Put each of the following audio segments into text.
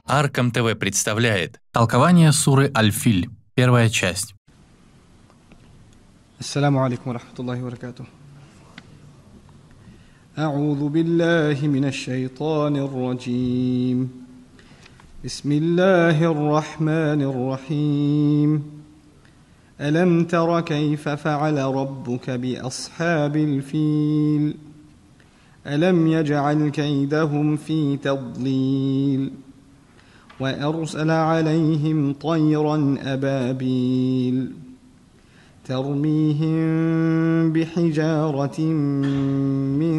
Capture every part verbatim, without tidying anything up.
Аркам ТВ представляет Толкование суры Аль-Филь, первая часть. Ассаламу алейкум ва рахматуллахи ва баракатух. А'удhu биллахи минаш шайтанир раджим. Бисмиллахир рахманир рахим. Алам тара кайфа фа'аля раббука би асхабил фил. Алам ядж'аль кайдахум фи тадлил. وأرسل عليهم طيرا أبابيل ترميهم بحجارة من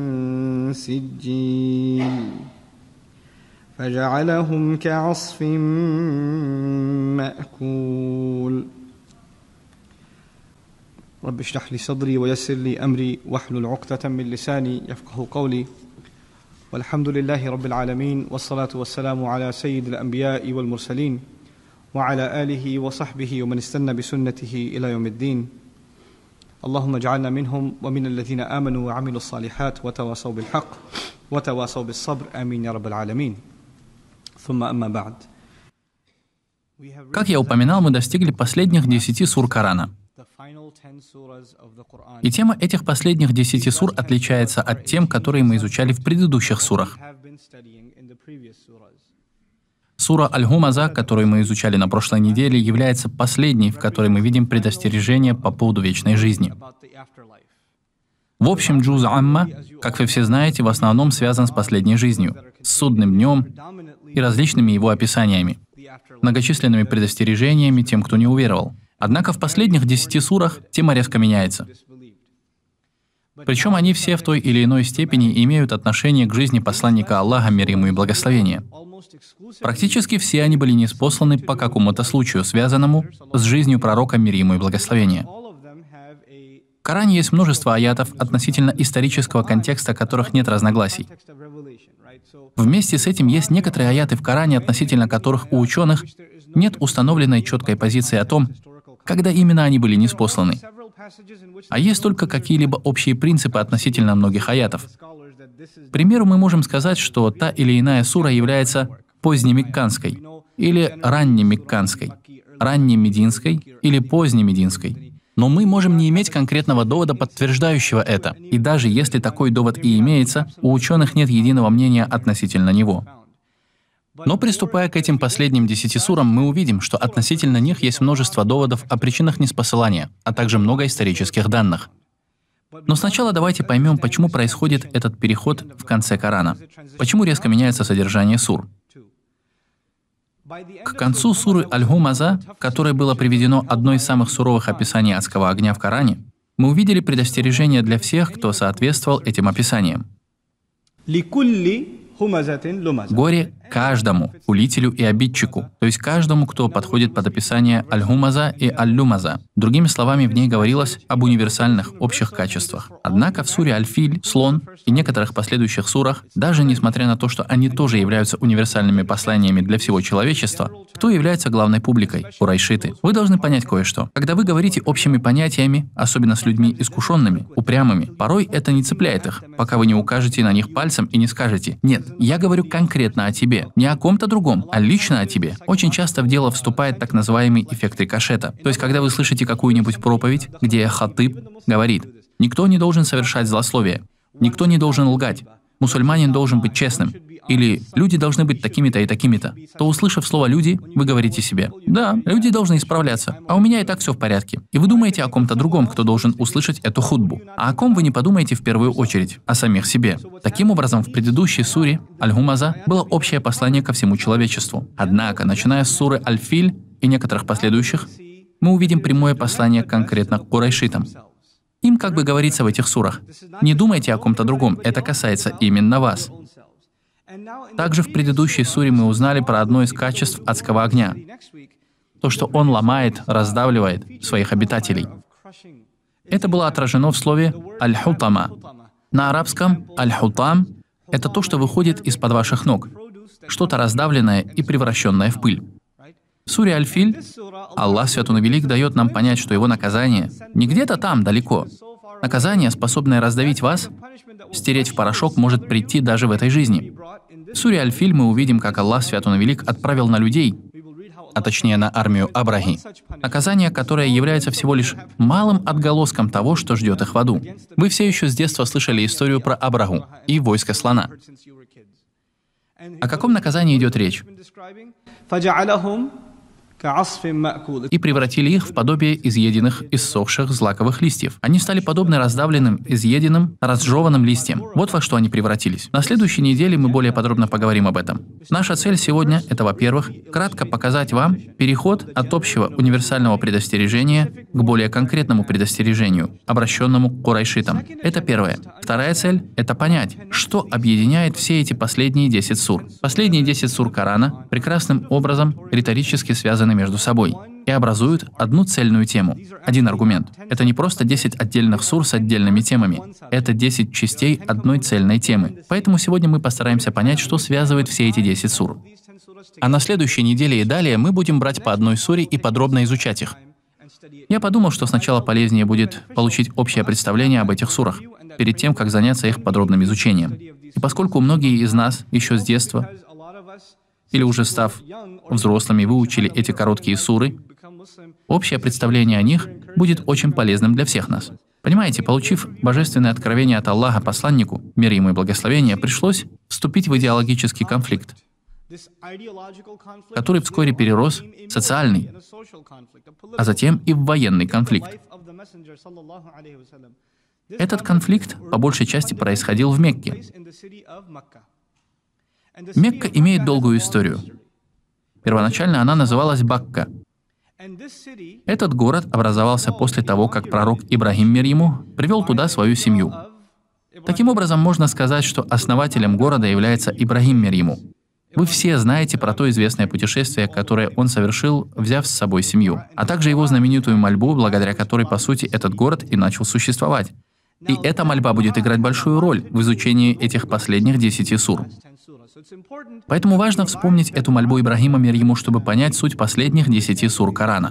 سجيل فجعلهم كعصف مأكول رب اشرح لي صدري ويسر لي أمري واحلل عقدة من لساني يفقه قولي والحمد لله رب العالمين والصلاة والسلام على سيد الأنبياء والمرسلين وعلى آله وصحبه ومن استنى بسنته إلى يوم الدين اللهم اجعلنا منهم ومن الذين آمنوا وعملوا الصالحات وتواصوا بالحق وتواصوا بالصبر آمين يا رب العالمين ثم أما بعد. Как я упоминал, мы достигли последних десяти сур Корана. И тема этих последних десяти сур отличается от тем, которые мы изучали в предыдущих сурах. Сура Аль-Гумаза, которую мы изучали на прошлой неделе, является последней, в которой мы видим предостережение по поводу вечной жизни. В общем, Джуз Амма, как вы все знаете, в основном связан с последней жизнью, с судным днем и различными его описаниями, многочисленными предостережениями тем, кто не уверовал. Однако в последних десяти сурах тема резко меняется. Причем они все в той или иной степени имеют отношение к жизни посланника Аллаха, мир ему и благословения. Практически все они были ниспосланы по какому-то случаю, связанному с жизнью пророка, мир ему и благословения. В Коране есть множество аятов относительно исторического контекста, которых нет разногласий. Вместе с этим есть некоторые аяты в Коране, относительно которых у ученых нет установленной четкой позиции о том, когда именно они были ниспосланы. А есть только какие-либо общие принципы относительно многих аятов. К примеру, мы можем сказать, что та или иная сура является позднемекканской, или раннемекканской, раннемединской или позднемединской. Но мы можем не иметь конкретного довода, подтверждающего это. И даже если такой довод и имеется, у ученых нет единого мнения относительно него. Но приступая к этим последним десяти сурам, мы увидим, что относительно них есть множество доводов о причинах ниспосылания, а также много исторических данных. Но сначала давайте поймем, почему происходит этот переход в конце Корана. Почему резко меняется содержание сур. К концу суры Аль-Гумаза, в которой было приведено одно из самых суровых описаний адского огня в Коране, мы увидели предостережение для всех, кто соответствовал этим описаниям. Горе каждому хулителю и обидчику, то есть каждому, кто подходит под описание Аль-Гумаза и Аль-Люмаза. Другими словами, в ней говорилось об универсальных общих качествах. Однако в суре Аль-Филь, Слон и некоторых последующих сурах, даже несмотря на то, что они тоже являются универсальными посланиями для всего человечества, кто является главной публикой? Курайшиты. Вы должны понять кое-что. Когда вы говорите общими понятиями, особенно с людьми искушенными, упрямыми, порой это не цепляет их, пока вы не укажете на них пальцем и не скажете: «Нет, я говорю конкретно о тебе, не о ком-то другом, а лично о тебе». Очень часто в дело вступает так называемый эффект рикошета. То есть, когда вы слышите какую-нибудь проповедь, где хатыб говорит: «Никто не должен совершать злословие, никто не должен лгать, мусульманин должен быть честным», или «люди должны быть такими-то и такими-то», то, услышав слово «люди», вы говорите себе: «Да, люди должны исправляться, а у меня и так все в порядке». И вы думаете о ком-то другом, кто должен услышать эту хутбу. А о ком вы не подумаете в первую очередь? О самих себе. Таким образом, в предыдущей суре Аль-Гумаза было общее послание ко всему человечеству. Однако, начиная с суры Аль-Филь и некоторых последующих, мы увидим прямое послание конкретно к курайшитам. Им как бы говорится в этих сурах: «Не думайте о ком-то другом, это касается именно вас». Также в предыдущей суре мы узнали про одно из качеств адского огня. То, что он ломает, раздавливает своих обитателей. Это было отражено в слове «аль-хутама». На арабском «аль-хутам» — это то, что выходит из-под ваших ног, что-то раздавленное и превращенное в пыль. В суре Аль-Филь Аллах Свят Он и Велик дает нам понять, что его наказание не где-то там, далеко. Наказание, способное раздавить вас, стереть в порошок, может прийти даже в этой жизни. В суре Аль-Филь мы увидим, как Аллах Свят Он Велик отправил на людей, а точнее на армию Абрахи, наказание, которое является всего лишь малым отголоском того, что ждет их в аду. Вы все еще с детства слышали историю про Абраху и войско слона. О каком наказании идет речь? И превратили их в подобие изъеденных, иссохших злаковых листьев. Они стали подобны раздавленным, изъеденным, разжеванным листьям. Вот во что они превратились. На следующей неделе мы более подробно поговорим об этом. Наша цель сегодня — это, во-первых, кратко показать вам переход от общего универсального предостережения к более конкретному предостережению, обращенному к курайшитам. Это первое. Вторая цель — это понять, что объединяет все эти последние десять сур. Последние десять сур Корана прекрасным образом риторически связаны между собой и образуют одну цельную тему. Один аргумент. Это не просто десять отдельных сур с отдельными темами. Это десять частей одной цельной темы. Поэтому сегодня мы постараемся понять, что связывает все эти десять сур. А на следующей неделе и далее мы будем брать по одной суре и подробно изучать их. Я подумал, что сначала полезнее будет получить общее представление об этих сурах, перед тем, как заняться их подробным изучением. И поскольку многие из нас еще с детства или уже став взрослыми, выучили эти короткие суры, общее представление о них будет очень полезным для всех нас. Понимаете, получив божественное откровение от Аллаха посланнику, мир ему и благословение, пришлось вступить в идеологический конфликт, который вскоре перерос в социальный, а затем и в военный конфликт. Этот конфликт по большей части происходил в Мекке. Мекка имеет долгую историю. Первоначально она называлась Бакка. Этот город образовался после того, как пророк Ибрахим, мир ему, привел туда свою семью. Таким образом, можно сказать, что основателем города является Ибрахим, мир ему. Вы все знаете про то известное путешествие, которое он совершил, взяв с собой семью, а также его знаменитую мольбу, благодаря которой, по сути, этот город и начал существовать. И эта мольба будет играть большую роль в изучении этих последних десяти сур. Поэтому важно вспомнить эту мольбу Ибрахима, мир ему, чтобы понять суть последних десяти сур Корана.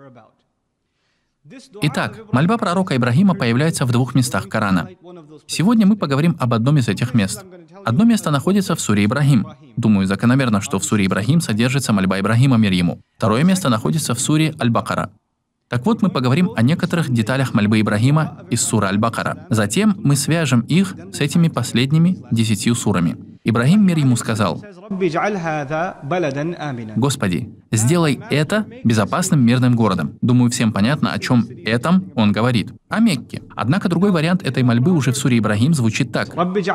Итак, мольба пророка Ибрахима появляется в двух местах Корана. Сегодня мы поговорим об одном из этих мест. Одно место находится в суре Ибрахим. Думаю, закономерно, что в суре Ибрахим содержится мольба Ибрахима, мир ему. Второе место находится в суре Аль-Бакара. Так вот, мы поговорим о некоторых деталях мольбы Ибрахима из суры Аль-Бакара. Затем мы свяжем их с этими последними десятью сурами. Ибрахим, мир ему, сказал: «Господи, сделай это безопасным мирным городом». Думаю, всем понятно, о чем этом он говорит. О Мекке. Однако другой вариант этой мольбы уже в суре Ибрахим звучит так: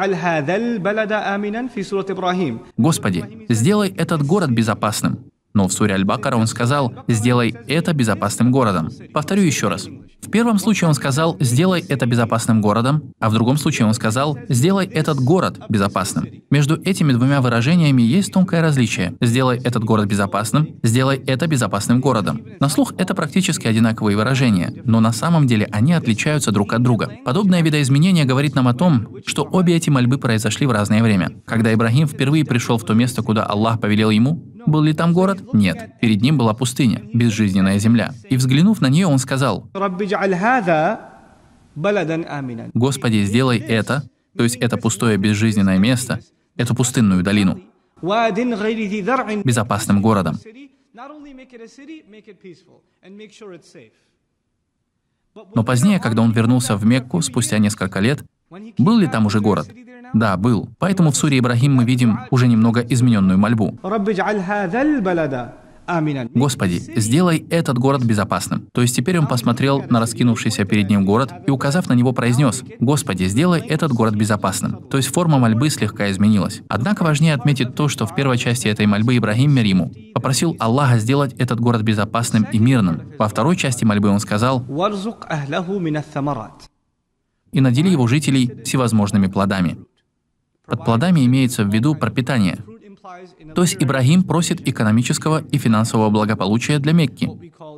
«Господи, сделай этот город безопасным». Но в суре Аль-Бакара он сказал: «Сделай это безопасным городом». Повторю еще раз. В первом случае он сказал: «Сделай это безопасным городом», а в другом случае он сказал: «Сделай этот город безопасным». Между этими двумя выражениями есть тонкое различие. «Сделай этот город безопасным», «Сделай это безопасным городом». На слух это практически одинаковые выражения, но на самом деле они отличаются друг от друга. Подобное видоизменение говорит нам о том, что обе эти мольбы произошли в разное время. Когда Ибрахим впервые пришел в то место, куда Аллах повелел ему, был ли там город? Нет. Перед ним была пустыня, безжизненная земля. И взглянув на нее, он сказал: «Господи, сделай это», то есть это пустое безжизненное место, эту пустынную долину, безопасным городом. Но позднее, когда он вернулся в Мекку, спустя несколько лет, был ли там уже город? Да, был. Поэтому в суре Ибрахим мы видим уже немного измененную мольбу. «Господи, сделай этот город безопасным». То есть теперь он посмотрел на раскинувшийся перед ним город и, указав на него, произнес: «Господи, сделай этот город безопасным». То есть форма мольбы слегка изменилась. Однако важнее отметить то, что в первой части этой мольбы Ибрахим, мир ему, попросил Аллаха сделать этот город безопасным и мирным. Во второй части мольбы он сказал: «И надели его жителей всевозможными плодами». Под плодами имеется в виду пропитание. То есть Ибрахим просит экономического и финансового благополучия для Мекки.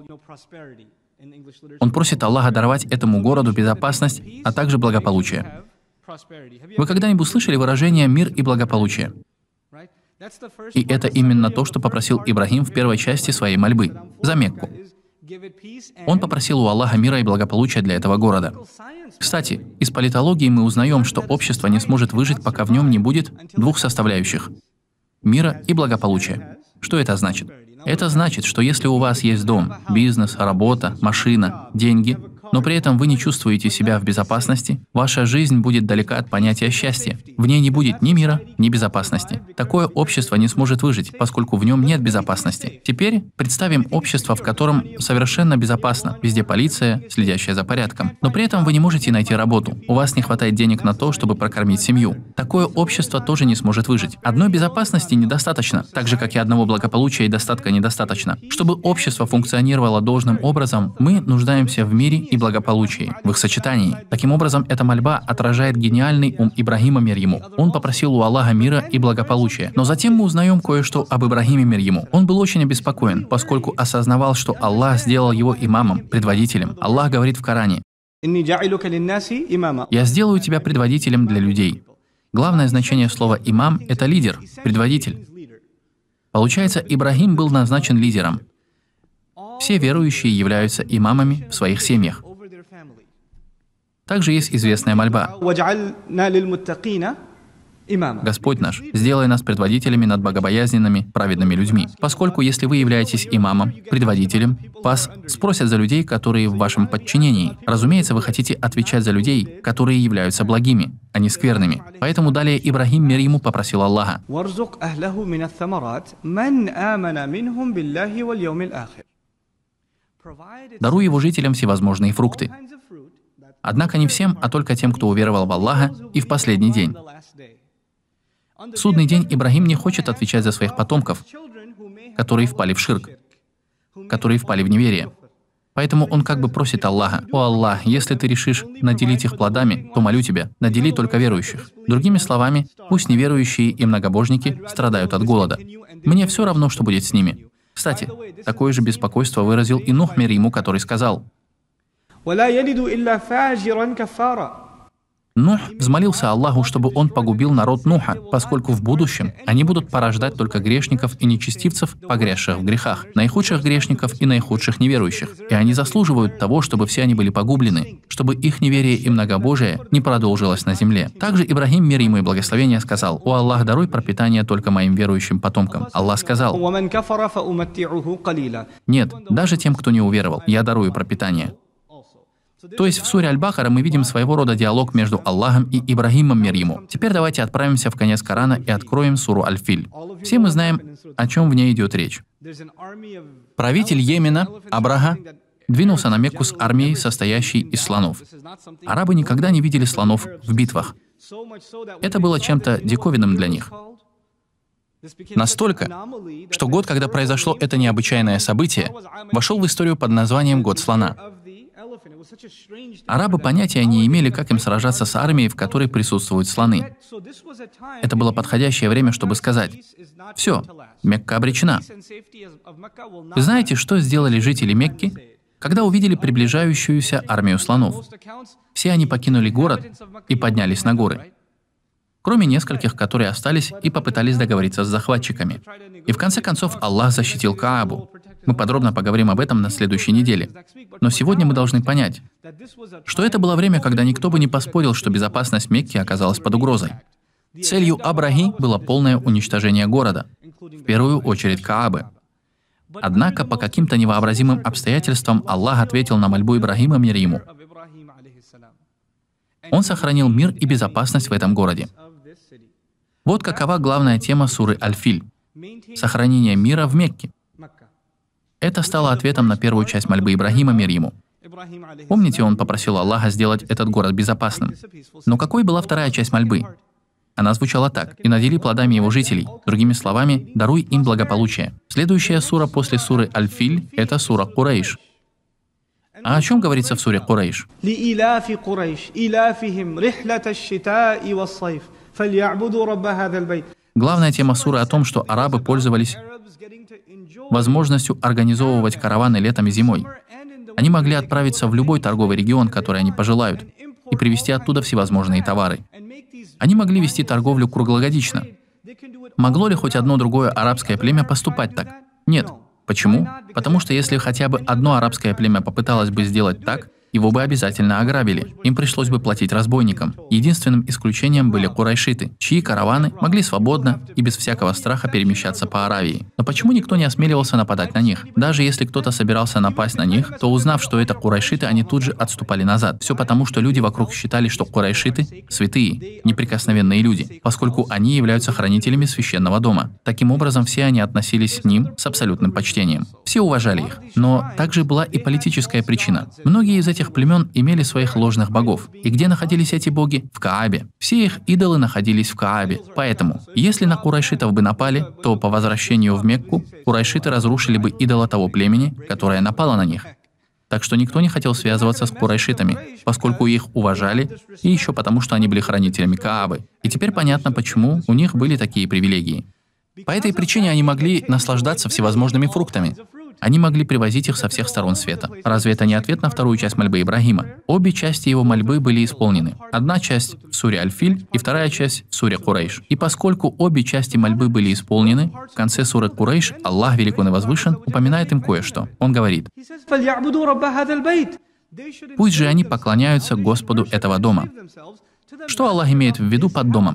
Он просит Аллаха даровать этому городу безопасность, а также благополучие. Вы когда-нибудь слышали выражение «мир и благополучие»? И это именно то, что попросил Ибрахим в первой части своей мольбы за Мекку. Он попросил у Аллаха мира и благополучия для этого города. Кстати, из политологии мы узнаем, что общество не сможет выжить, пока в нем не будет двух составляющих мира и благополучия. Что это значит? Это значит, что если у вас есть дом, бизнес, работа, машина, деньги, но при этом вы не чувствуете себя в безопасности, ваша жизнь будет далека от понятия счастья. В ней не будет ни мира, ни безопасности. Такое общество не сможет выжить, поскольку в нем нет безопасности. Теперь представим общество, в котором совершенно безопасно. Везде полиция, следящая за порядком. Но при этом вы не можете найти работу. У вас не хватает денег на то, чтобы прокормить семью. Такое общество тоже не сможет выжить. Одной безопасности недостаточно, так же, как и одного благополучия и достатка недостаточно. Чтобы общество функционировало должным образом, мы нуждаемся в мире и благополучии, в их сочетании. Таким образом, эта мольба отражает гениальный ум Ибрахима мир ему. Он попросил у Аллаха мира и благополучия. Но затем мы узнаем кое-что об Ибрахиме мир ему. Он был очень обеспокоен, поскольку осознавал, что Аллах сделал его имамом, предводителем. Аллах говорит в Коране: «Я сделаю тебя предводителем для людей». Главное значение слова «имам» — это лидер, предводитель. Получается, Ибрахим был назначен лидером. Все верующие являются имамами в своих семьях. Также есть известная мольба: «Господь наш, сделай нас предводителями над богобоязненными, праведными людьми». Поскольку если вы являетесь имамом, предводителем, вас спросят за людей, которые в вашем подчинении. Разумеется, вы хотите отвечать за людей, которые являются благими, а не скверными. Поэтому далее Ибрахим мир ему попросил Аллаха: «Даруй его жителям всевозможные фрукты». Однако не всем, а только тем, кто уверовал в Аллаха и в последний день. В судный день Ибрахим не хочет отвечать за своих потомков, которые впали в ширк, которые впали в неверие. Поэтому он как бы просит Аллаха: «О Аллах, если ты решишь наделить их плодами, то молю тебя, надели только верующих». Другими словами, пусть неверующие и многобожники страдают от голода. Мне все равно, что будет с ними. Кстати, такое же беспокойство выразил и Нух мир ему, который сказал: Нух взмолился Аллаху, чтобы он погубил народ Нуха, поскольку в будущем они будут порождать только грешников и нечестивцев, погрязших в грехах, наихудших грешников и наихудших неверующих. И они заслуживают того, чтобы все они были погублены, чтобы их неверие и многобожие не продолжилось на земле. Также Ибрахим, мир ему и благословение, сказал: «О Аллах, даруй пропитание только моим верующим потомкам». Аллах сказал: «Нет, даже тем, кто не уверовал, я дарую пропитание». То есть в суре Аль-Бакара мы видим своего рода диалог между Аллахом и Ибрахимом мир ему. Теперь давайте отправимся в конец Корана и откроем суру Аль-Филь. Все мы знаем, о чем в ней идет речь. Правитель Йемена, Абраха, двинулся на Мекку с армией, состоящей из слонов. Арабы никогда не видели слонов в битвах. Это было чем-то диковинным для них. Настолько, что год, когда произошло это необычайное событие, вошел в историю под названием «Год слона». Арабы понятия не имели, как им сражаться с армией, в которой присутствуют слоны. Это было подходящее время, чтобы сказать: «Все, Мекка обречена». Вы знаете, что сделали жители Мекки, когда увидели приближающуюся армию слонов? Все они покинули город и поднялись на горы, кроме нескольких, которые остались и попытались договориться с захватчиками. И в конце концов Аллах защитил Каабу. Мы подробно поговорим об этом на следующей неделе. Но сегодня мы должны понять, что это было время, когда никто бы не поспорил, что безопасность Мекки оказалась под угрозой. Целью Абрахи было полное уничтожение города, в первую очередь Каабы. Однако по каким-то невообразимым обстоятельствам Аллах ответил на мольбу Ибрахима мир ему. Он сохранил мир и безопасность в этом городе. Вот какова главная тема суры Аль-Филь — сохранение мира в Мекке. Это стало ответом на первую часть мольбы Ибрахима мир ему. Помните, он попросил Аллаха сделать этот город безопасным. Но какой была вторая часть мольбы? Она звучала так: «И надели плодами его жителей». Другими словами, даруй им благополучие. Следующая сура после суры Аль-Филь — это сура Курейш. А о чем говорится в суре Курейш? Главная тема суры о том, что арабы пользовались возможностью организовывать караваны летом и зимой. Они могли отправиться в любой торговый регион, который они пожелают, и привезти оттуда всевозможные товары. Они могли вести торговлю круглогодично. Могло ли хоть одно другое арабское племя поступать так? Нет. Почему? Потому что если хотя бы одно арабское племя попыталось бы сделать так, его бы обязательно ограбили. Им пришлось бы платить разбойникам. Единственным исключением были курайшиты, чьи караваны могли свободно и без всякого страха перемещаться по Аравии. Но почему никто не осмеливался нападать на них? Даже если кто-то собирался напасть на них, то узнав, что это курайшиты, они тут же отступали назад. Все потому, что люди вокруг считали, что курайшиты – святые, неприкосновенные люди, поскольку они являются хранителями священного дома. Таким образом, все они относились к ним с абсолютным почтением. Все уважали их. Но также была и политическая причина. Многие из этих племен имели своих ложных богов. И где находились эти боги? В Каабе. Все их идолы находились в Каабе. Поэтому, если на курайшитов бы напали, то по возвращению в Мекку курайшиты разрушили бы идола того племени, которое напало на них. Так что никто не хотел связываться с курайшитами, поскольку их уважали, и еще потому, что они были хранителями Каабы. И теперь понятно, почему у них были такие привилегии. По этой причине они могли наслаждаться всевозможными фруктами. Они могли привозить их со всех сторон света. Разве это не ответ на вторую часть мольбы Ибрагима? Обе части его мольбы были исполнены. Одна часть в суре Аль-Филь и вторая часть в суре Курейш. И поскольку обе части мольбы были исполнены, в конце суры Курейш Аллах, велик он и возвышен, упоминает им кое-что. Он говорит: «Пусть же они поклоняются Господу этого дома». Что Аллах имеет в виду под домом?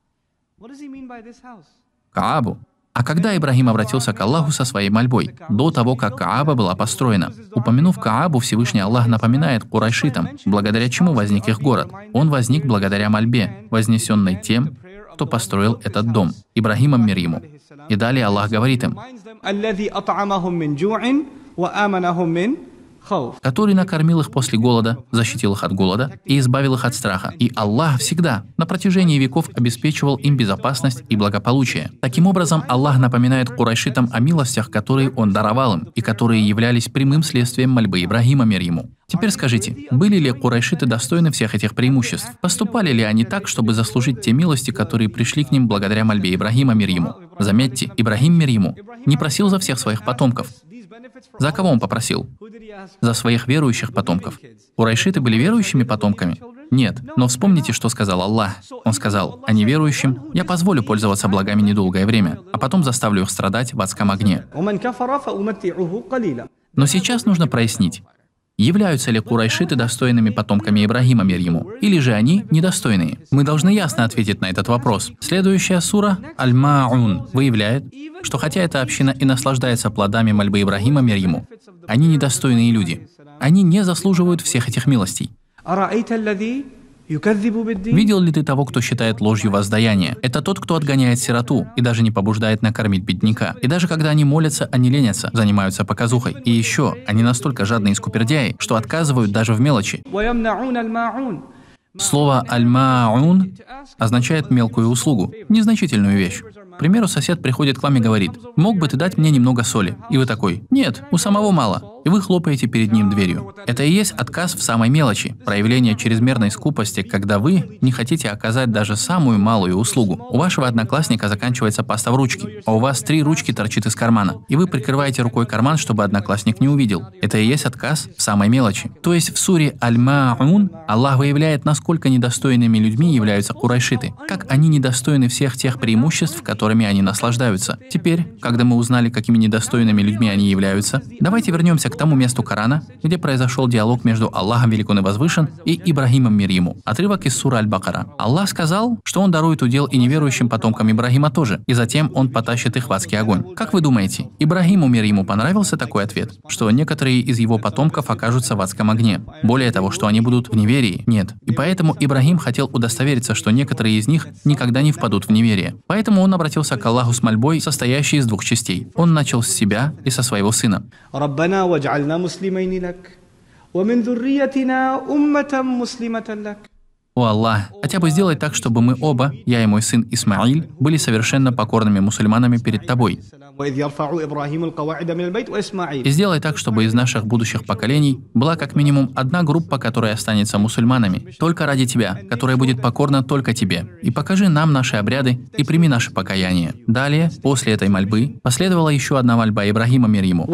Каабу. А когда Ибрагим обратился к Аллаху со своей мольбой, до того, как Кааба была построена? Упомянув Каабу, Всевышний Аллах напоминает курайшитам, благодаря чему возник их город. Он возник благодаря мольбе, вознесенной тем, кто построил этот дом, Ибрагимом мир ему. И далее Аллах говорит им: который накормил их после голода, защитил их от голода и избавил их от страха. И Аллах всегда, на протяжении веков, обеспечивал им безопасность и благополучие. Таким образом, Аллах напоминает курайшитам о милостях, которые Он даровал им, и которые являлись прямым следствием мольбы Ибрагима мир ему. Теперь скажите, были ли курайшиты достойны всех этих преимуществ? Поступали ли они так, чтобы заслужить те милости, которые пришли к ним благодаря мольбе Ибрагима мир ему? Заметьте, Ибрагим мир ему не просил за всех своих потомков. За кого он попросил? За своих верующих потомков. Курайшиты были верующими потомками? Нет. Но вспомните, что сказал Аллах. Он сказал: «А неверующим я позволю пользоваться благами недолгое время, а потом заставлю их страдать в адском огне». Но сейчас нужно прояснить, являются ли курайшиты достойными потомками Ибрагима мир ему, или же они недостойные? Мы должны ясно ответить на этот вопрос. Следующая сура Аль-Ма'ун выявляет, что хотя эта община и наслаждается плодами мольбы Ибрагима мир ему, они недостойные люди. Они не заслуживают всех этих милостей. Видел ли ты того, кто считает ложью воздаяние? Это тот, кто отгоняет сироту и даже не побуждает накормить бедняка. И даже когда они молятся, они ленятся, занимаются показухой. И еще, они настолько жадные и скупердяи, что отказывают даже в мелочи. Слово «аль-ма'ун» означает мелкую услугу, незначительную вещь. К примеру, сосед приходит к вам и говорит: «Мог бы ты дать мне немного соли?» И вы такой: «Нет, у самого мало». И вы хлопаете перед ним дверью. Это и есть отказ в самой мелочи, проявление чрезмерной скупости, когда вы не хотите оказать даже самую малую услугу. У вашего одноклассника заканчивается паста в ручке, а у вас три ручки торчит из кармана, и вы прикрываете рукой карман, чтобы одноклассник не увидел. Это и есть отказ в самой мелочи. То есть в суре Аль-Ма'ун Аллах выявляет, насколько недостойными людьми являются курайшиты, как они недостойны всех тех преимуществ, которыми они наслаждаются. Теперь, когда мы узнали, какими недостойными людьми они являются, давайте вернемся к тому месту Корана, где произошел диалог между Аллахом, велик он и возвышен, и Ибрагимом мир ему. Отрывок из суры Аль-Бакара. Аллах сказал, что Он дарует удел и неверующим потомкам Ибрагима тоже, и затем Он потащит их в адский огонь. Как вы думаете, Ибрагиму мир ему понравился такой ответ? Что некоторые из его потомков окажутся в адском огне? Более того, что они будут в неверии? Нет. И поэтому Ибрагим хотел удостовериться, что некоторые из них никогда не впадут в неверие. Поэтому он обратился к Аллаху с мольбой, состоящей из двух частей. Он начал с себя и со своего сына. О Аллах, хотя бы сделай так, чтобы мы оба, я и мой сын Исмаиль, были совершенно покорными мусульманами перед Тобой. И сделай так, чтобы из наших будущих поколений была как минимум одна группа, которая останется мусульманами, только ради Тебя, которая будет покорна только Тебе. И покажи нам наши обряды и прими наше покаяние. Далее, после этой мольбы, последовала еще одна мольба Ибрагима мир ему.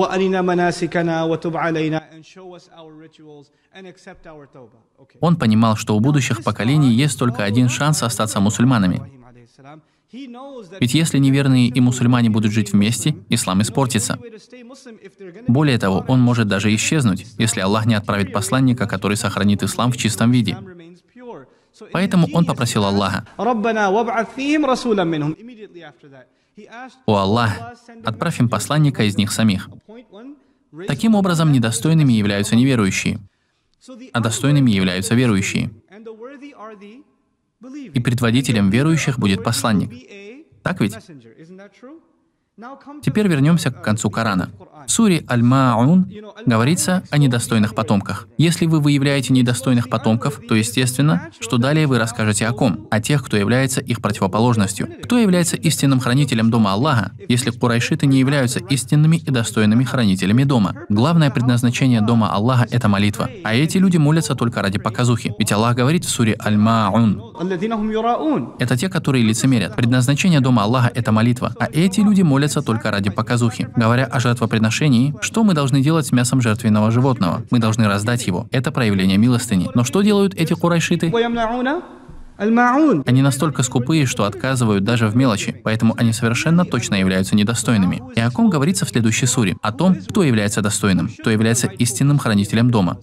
Он понимал, что у будущих поколений есть только один шанс остаться мусульманами. Ведь если неверные и мусульмане будут жить вместе, ислам испортится. Более того, он может даже исчезнуть, если Аллах не отправит посланника, который сохранит ислам в чистом виде. Поэтому он попросил Аллаха: «О Аллах, отправь им посланника из них самих». Таким образом, недостойными являются неверующие, а достойными являются верующие. И предводителем верующих будет посланник. Так ведь? Теперь вернемся к концу Корана. В суре Аль-Ма'ун говорится о недостойных потомках. Если вы выявляете недостойных потомков, то естественно, что далее вы расскажете о ком? О тех, кто является их противоположностью. Кто является истинным хранителем дома Аллаха, если курайшиты не являются истинными и достойными хранителями дома? Главное предназначение дома Аллаха — это молитва. А эти люди молятся только ради показухи. Ведь Аллах говорит в суре Аль-Ма'ун: это те, которые лицемерят. Предназначение дома Аллаха — это молитва. А эти люди молятся только ради показухи. Говоря о жертвоприношении, что мы должны делать с мясом жертвенного животного? Мы должны раздать его. Это проявление милостыни. Но что делают эти курайшиты? Они настолько скупые, что отказывают даже в мелочи, поэтому они совершенно точно являются недостойными. И о ком говорится в следующей суре? О том, кто является достойным, кто является истинным хранителем дома.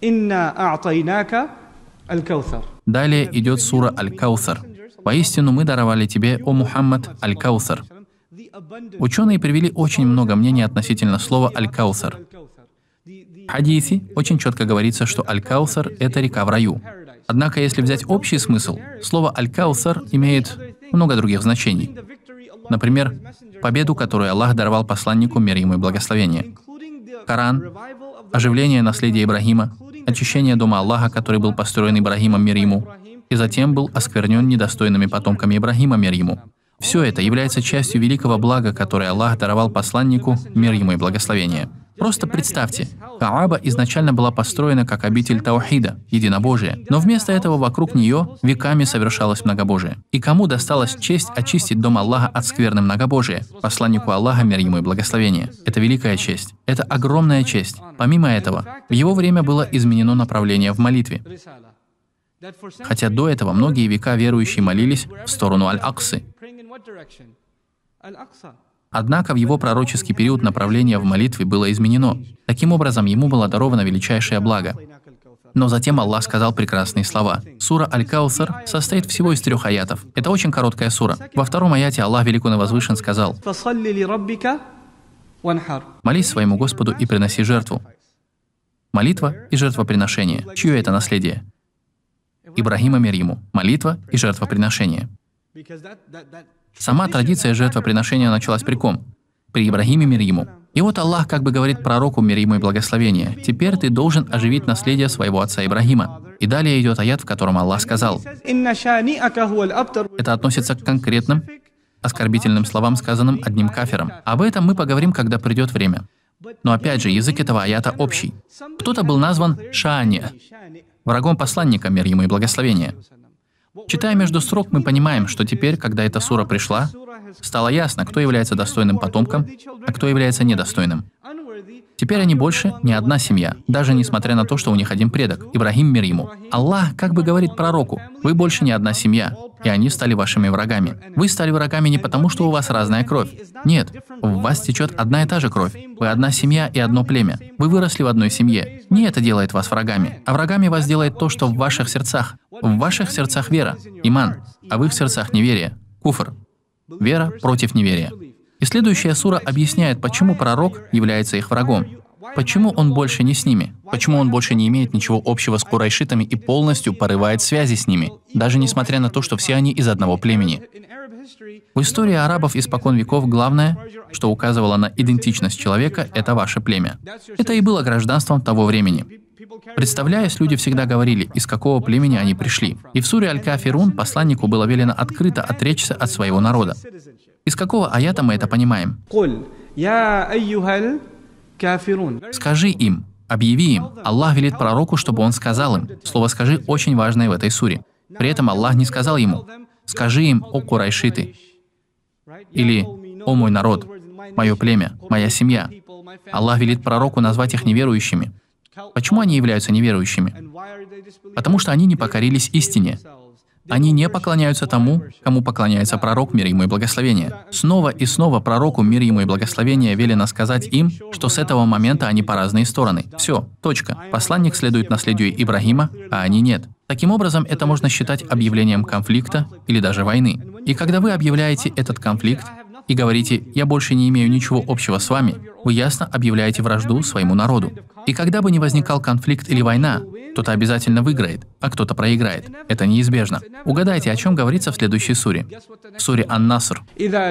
Далее идет сура Аль-Каусар. «Поистину мы даровали тебе, о Мухаммад, Аль-Каусар». Ученые привели очень много мнений относительно слова Аль-Каусар. В хадисе очень четко говорится, что Аль-Каусар — это река в раю. Однако, если взять общий смысл, слово Аль-Каусар имеет много других значений. Например, победу, которую Аллах даровал посланнику, мир ему и благословение. Коран, оживление наследия Ибрагима, очищение дома Аллаха, который был построен Ибрагимом, мир ему, и затем был осквернен недостойными потомками Ибрагима, мир ему. Все это является частью великого блага, которое Аллах даровал посланнику, мир ему и благословение. Просто представьте, Кааба изначально была построена как обитель таухида, единобожия, но вместо этого вокруг нее веками совершалось многобожие. И кому досталась честь очистить дом Аллаха от скверны многобожия? Посланнику Аллаха, мир ему и благословение. Это великая честь. Это огромная честь. Помимо этого, в его время было изменено направление в молитве. Хотя до этого многие века верующие молились в сторону Аль-Аксы. Однако в его пророческий период направление в молитве было изменено. Таким образом, ему было даровано величайшее благо. Но затем Аллах сказал прекрасные слова. Сура Аль-Каусар состоит всего из трех аятов. Это очень короткая сура. Во втором аяте Аллах Велик и Возвышен сказал: «Молись своему Господу и приноси жертву». Молитва и жертвоприношение. Чье это наследие? Ибрагима, мир ему. Молитва и жертвоприношение. Сама традиция жертвоприношения началась при ком? При Ибрагиме, мир ему. И вот Аллах как бы говорит пророку, мир ему и благословение: «Теперь ты должен оживить наследие своего отца Ибрагима». И далее идет аят, в котором Аллах сказал. Это относится к конкретным, оскорбительным словам, сказанным одним кафиром. Об этом мы поговорим, когда придет время. Но опять же, язык этого аята общий. Кто-то был назван Шаани, врагом посланника, мир ему и благословение. Читая между строк, мы понимаем, что теперь, когда эта сура пришла, стало ясно, кто является достойным потомком, а кто является недостойным. Теперь они больше не одна семья, даже несмотря на то, что у них один предок, Ибрагим, мир ему. Аллах как бы говорит пророку: вы больше не одна семья, и они стали вашими врагами. Вы стали врагами не потому, что у вас разная кровь. Нет, в вас течет одна и та же кровь. Вы одна семья и одно племя. Вы выросли в одной семье. Не это делает вас врагами, а врагами вас делает то, что в ваших сердцах. В ваших сердцах вера, иман, а в их сердцах неверие, куфр. Вера против неверия. И следующая сура объясняет, почему пророк является их врагом. Почему он больше не с ними? Почему он больше не имеет ничего общего с курайшитами и полностью порывает связи с ними, даже несмотря на то, что все они из одного племени? В истории арабов испокон веков главное, что указывало на идентичность человека, это ваше племя. Это и было гражданством того времени. Представляясь, люди всегда говорили, из какого племени они пришли. И в суре Аль-Кафирун посланнику было велено открыто отречься от своего народа. Из какого аята мы это понимаем? Скажи им, объяви им. Аллах велит пророку, чтобы он сказал им. Слово «скажи» очень важное в этой суре. При этом Аллах не сказал ему: «Скажи им, о курайшиты», или «О мой народ, мое племя, моя семья». Аллах велит пророку назвать их неверующими. Почему они являются неверующими? Потому что они не покорились истине. Они не поклоняются тому, кому поклоняется пророк, мир ему и благословение. Снова и снова пророку, мир ему и благословение, велено сказать им, что с этого момента они по разные стороны. Все, точка. Посланник следует наследию Ибрагима, а они нет. Таким образом, это можно считать объявлением конфликта или даже войны. И когда вы объявляете этот конфликт и говорите «я больше не имею ничего общего с вами», вы ясно объявляете вражду своему народу. И когда бы ни возникал конфликт или война, кто-то обязательно выиграет, а кто-то проиграет. Это неизбежно. Угадайте, о чем говорится в следующей суре. В суре Ан-Наср.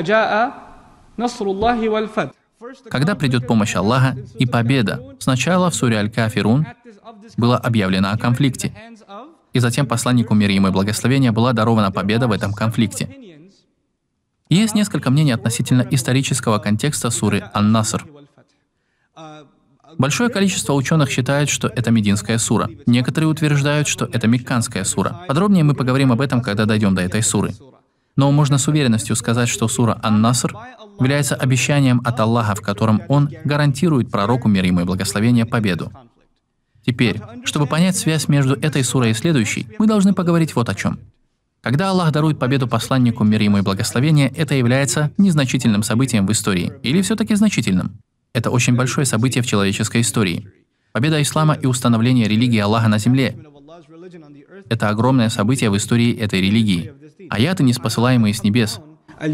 Когда придет помощь Аллаха и победа. Сначала в суре Аль-Кафирун было объявлено о конфликте. И затем посланнику мира ему и благословения была дарована победа в этом конфликте. Есть несколько мнений относительно исторического контекста суры Ан-Наср. Большое количество ученых считает, что это мединская сура. Некоторые утверждают, что это мекканская сура. Подробнее мы поговорим об этом, когда дойдем до этой суры. Но можно с уверенностью сказать, что сура Ан-Наср является обещанием от Аллаха, в котором Он гарантирует пророку, мир ему и благословения, победу. Теперь, чтобы понять связь между этой сурой и следующей, мы должны поговорить вот о чем. Когда Аллах дарует победу посланнику, мир ему и благословения, это является незначительным событием в истории. Или все-таки значительным? Это очень большое событие в человеческой истории. Победа ислама и установление религии Аллаха на земле – это огромное событие в истории этой религии. Аяты, ниспосылаемые с небес – это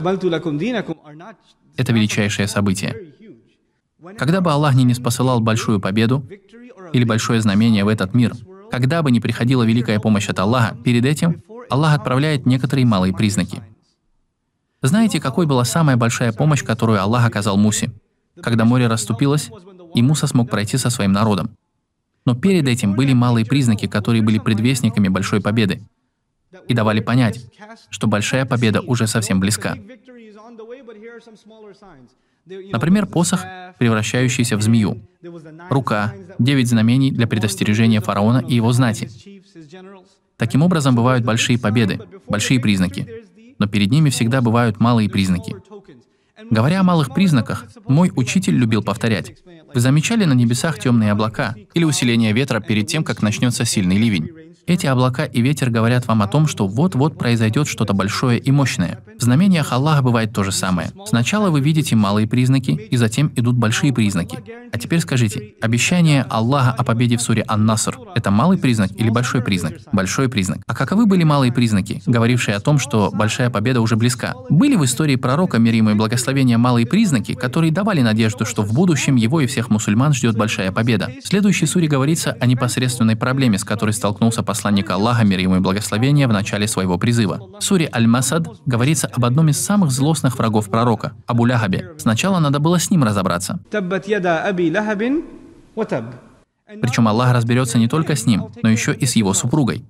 величайшее событие. Когда бы Аллах не ниспосылал большую победу или большое знамение в этот мир, когда бы ни приходила великая помощь от Аллаха, перед этим Аллах отправляет некоторые малые признаки. Знаете, какой была самая большая помощь, которую Аллах оказал Мусе? Когда море расступилось, и Муса смог пройти со своим народом. Но перед этим были малые признаки, которые были предвестниками большой победы, и давали понять, что большая победа уже совсем близка. Например, посох, превращающийся в змею, рука, девять знамений для предостережения фараона и его знати. Таким образом, бывают большие победы, большие признаки, но перед ними всегда бывают малые признаки. Говоря о малых признаках, мой учитель любил повторять: вы замечали на небесах темные облака или усиление ветра перед тем, как начнется сильный ливень? Эти облака и ветер говорят вам о том, что вот-вот произойдет что-то большое и мощное. В знамениях Аллаха бывает то же самое. Сначала вы видите малые признаки, и затем идут большие признаки. А теперь скажите, обещание Аллаха о победе в суре Ан-Наср – это малый признак или большой признак? Большой признак. А каковы были малые признаки, говорившие о том, что большая победа уже близка? Были в истории пророка, мир ему и благословения, малые признаки, которые давали надежду, что в будущем его и всех мусульман ждет большая победа? В следующей суре говорится о непосредственной проблеме, с которой столкнулся посланник Аллаха, мир ему и благословения, в начале своего призыва. В суре Аль-Масад говорится об одном из самых злостных врагов пророка – Абу Ляхабе. Сначала надо было с ним разобраться. Причем Аллах разберется не только с ним, но еще и с его супругой.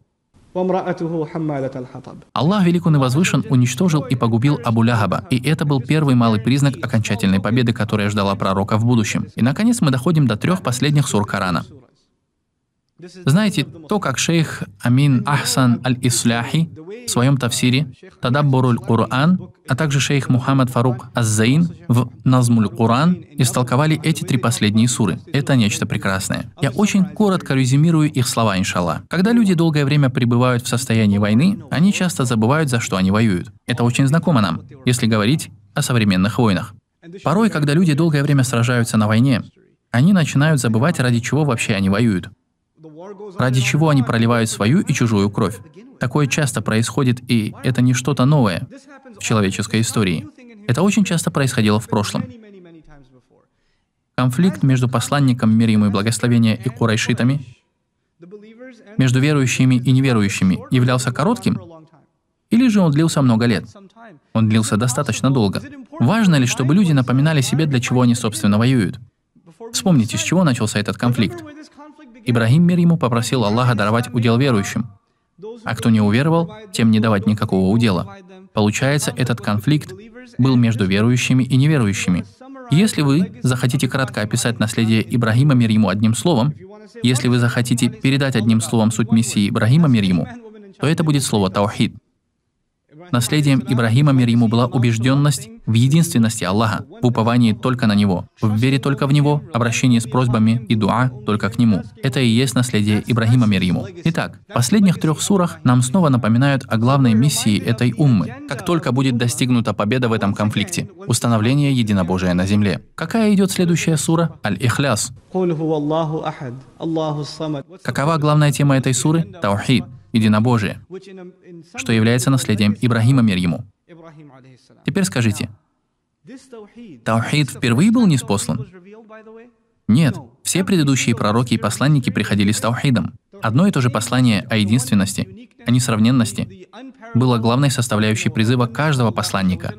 Аллах, велик он и возвышен, уничтожил и погубил Абу Ляхаба, и это был первый малый признак окончательной победы, которая ждала пророка в будущем. И, наконец, мы доходим до трех последних сур Корана. Знаете, то, как шейх Амин Ахсан Аль-Исляхи в своем тафсире Тадаббуруль Кур'ан, а также шейх Мухаммад Фарук Аз-Зейн в Назмуль Кур'ан истолковали эти три последние суры. Это нечто прекрасное. Я очень коротко резюмирую их слова, иншаллах. Когда люди долгое время пребывают в состоянии войны, они часто забывают, за что они воюют. Это очень знакомо нам, если говорить о современных войнах. Порой, когда люди долгое время сражаются на войне, они начинают забывать, ради чего вообще они воюют. Ради чего они проливают свою и чужую кровь. Такое часто происходит, и это не что-то новое в человеческой истории. Это очень часто происходило в прошлом. Конфликт между посланником, мир ему и благословения, и курайшитами, между верующими и неверующими, являлся коротким, или же он длился много лет? Он длился достаточно долго. Важно ли, чтобы люди напоминали себе, для чего они, собственно, воюют? Вспомните, с чего начался этот конфликт. Ибрагим, мир ему, попросил Аллаха даровать удел верующим, а кто не уверовал, тем не давать никакого удела. Получается, этот конфликт был между верующими и неверующими. Если вы захотите кратко описать наследие Ибрагима, мир ему, одним словом, если вы захотите передать одним словом суть миссии Ибрагима, мир ему, то это будет слово «таухид». Наследием Ибрагима, мир ему, была убежденность в единственности Аллаха, в уповании только на Него, в вере только в Него, обращении с просьбами и дуа только к Нему. Это и есть наследие Ибрагима, мир ему. Итак, в последних трех сурах нам снова напоминают о главной миссии этой уммы, как только будет достигнута победа в этом конфликте – установление единобожия на земле. Какая идет следующая сура? Аль-Ихляс. Какова главная тема этой суры? Таухид. Единобожие, что является наследием Ибрагима, мир ему. Теперь скажите, таухид впервые был ниспослан? Нет, все предыдущие пророки и посланники приходили с таухидом. Одно и то же послание о единственности, о несравненности было главной составляющей призыва каждого посланника.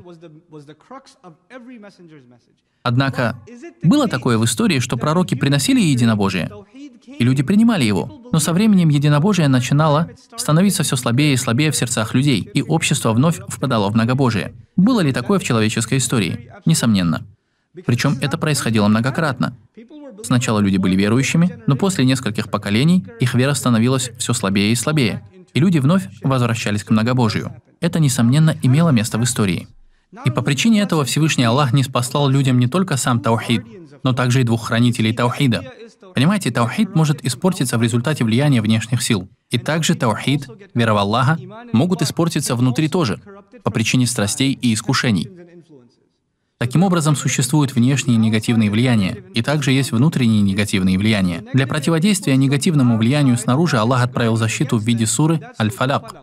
Однако, было такое в истории, что пророки приносили единобожие, и люди принимали его. Но со временем единобожие начинало становиться все слабее и слабее в сердцах людей, и общество вновь впадало в многобожие. Было ли такое в человеческой истории? Несомненно. Причем это происходило многократно. Сначала люди были верующими, но после нескольких поколений их вера становилась все слабее и слабее, и люди вновь возвращались к многобожию. Это, несомненно, имело место в истории. И по причине этого Всевышний Аллах ниспослал людям не только сам таухид, но также и двух хранителей таухида. Понимаете, таухид может испортиться в результате влияния внешних сил. И также таухид, вера в Аллаха, могут испортиться внутри тоже, по причине страстей и искушений. Таким образом, существуют внешние негативные влияния, и также есть внутренние негативные влияния. Для противодействия негативному влиянию снаружи Аллах отправил защиту в виде суры Аль-Фаляк.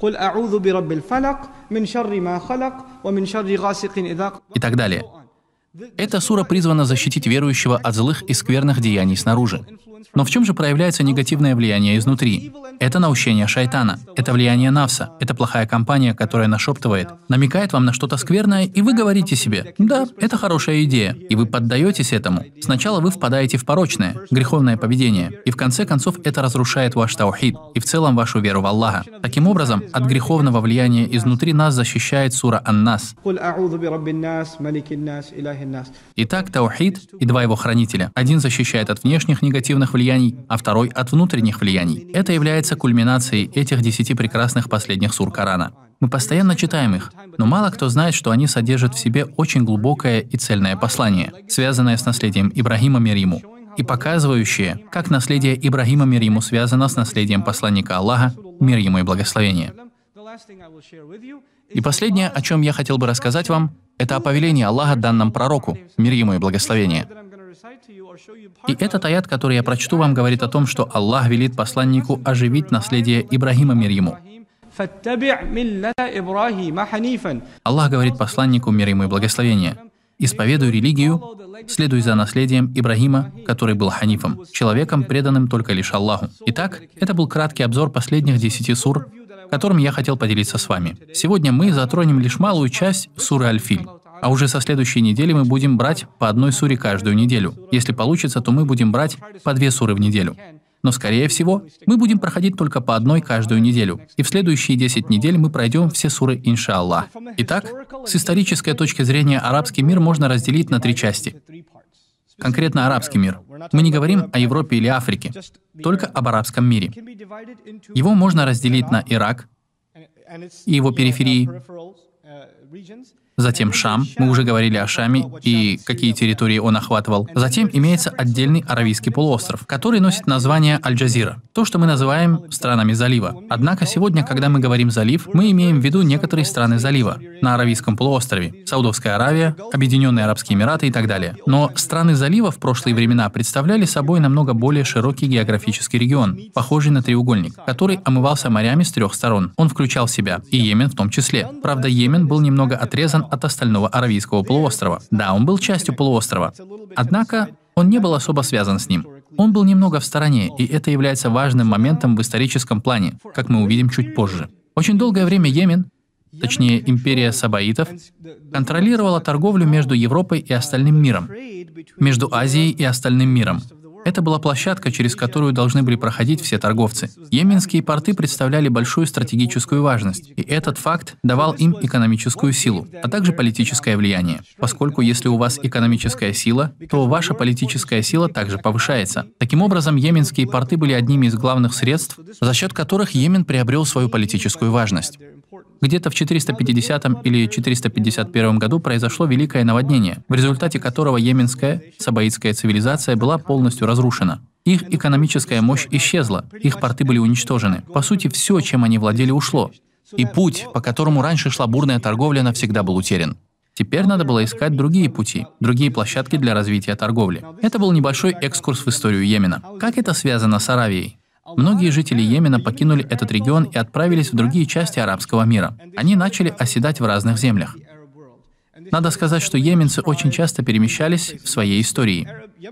И так далее. Эта сура призвана защитить верующего от злых и скверных деяний снаружи. Но в чем же проявляется негативное влияние изнутри? Это наущение шайтана, это влияние нафса, это плохая компания, которая нашептывает, намекает вам на что-то скверное, и вы говорите себе: «Да, это хорошая идея», и вы поддаетесь этому. Сначала вы впадаете в порочное, греховное поведение, и в конце концов это разрушает ваш таухид и в целом вашу веру в Аллаха. Таким образом, от греховного влияния изнутри нас защищает сура Ан-Нас. Итак, таухид и два его хранителя. Один защищает от внешних негативных влияний, а второй от внутренних влияний. Это является кульминацией этих десяти прекрасных последних сур Корана. Мы постоянно читаем их, но мало кто знает, что они содержат в себе очень глубокое и цельное послание, связанное с наследием Ибрагима, мир ему, и показывающее, как наследие Ибрагима, мир ему, связано с наследием посланника Аллаха, мир ему и благословение. И последнее, о чем я хотел бы рассказать вам, это о повелении Аллаха данном пророку, мир ему и благословение. И этот аят, который я прочту вам, говорит о том, что Аллах велит посланнику оживить наследие Ибрагима, мир ему. Аллах говорит посланнику, мир ему и благословение: «Исповедуй религию, следуй за наследием Ибрагима, который был ханифом, человеком, преданным только лишь Аллаху». Итак, это был краткий обзор последних десяти сур, которым я хотел поделиться с вами. Сегодня мы затронем лишь малую часть суры Аль-Филь. А уже со следующей недели мы будем брать по одной суре каждую неделю. Если получится, то мы будем брать по две суры в неделю. Но, скорее всего, мы будем проходить только по одной каждую неделю. И в следующие десять недель мы пройдем все суры, иншаллах. Итак, с исторической точки зрения арабский мир можно разделить на три части. Конкретно арабский мир. Мы не говорим о Европе или Африке, только об арабском мире. Его можно разделить на Ирак и его периферии, затем Шам, мы уже говорили о Шаме и какие территории он охватывал. Затем имеется отдельный Аравийский полуостров, который носит название Аль-Джазира, то, что мы называем странами залива. Однако сегодня, когда мы говорим «залив», мы имеем в виду некоторые страны залива на Аравийском полуострове, Саудовская Аравия, Объединенные Арабские Эмираты и так далее. Но страны залива в прошлые времена представляли собой намного более широкий географический регион, похожий на треугольник, который омывался морями с трех сторон. Он включал в себя и Йемен в том числе. Правда, Йемен был немного отрезан от остального Аравийского полуострова. Да, он был частью полуострова. Однако он не был особо связан с ним. Он был немного в стороне, и это является важным моментом в историческом плане, как мы увидим чуть позже. Очень долгое время Йемен, точнее империя сабаитов, контролировала торговлю между Европой и остальным миром, между Азией и остальным миром. Это была площадка, через которую должны были проходить все торговцы. Йеменские порты представляли большую стратегическую важность, и этот факт давал им экономическую силу, а также политическое влияние. Поскольку если у вас экономическая сила, то ваша политическая сила также повышается. Таким образом, йеменские порты были одними из главных средств, за счет которых Йемен приобрел свою политическую важность. Где-то в четыреста пятидесятом или четыреста пятьдесят первом году произошло великое наводнение, в результате которого йеменская сабаитская цивилизация была полностью разрушена. Их экономическая мощь исчезла, их порты были уничтожены. По сути, все, чем они владели, ушло. И путь, по которому раньше шла бурная торговля, навсегда был утерян. Теперь надо было искать другие пути, другие площадки для развития торговли. Это был небольшой экскурс в историю Йемена. Как это связано с Аравией? Многие жители Йемена покинули этот регион и отправились в другие части арабского мира. Они начали оседать в разных землях. Надо сказать, что йеменцы очень часто перемещались в своей истории.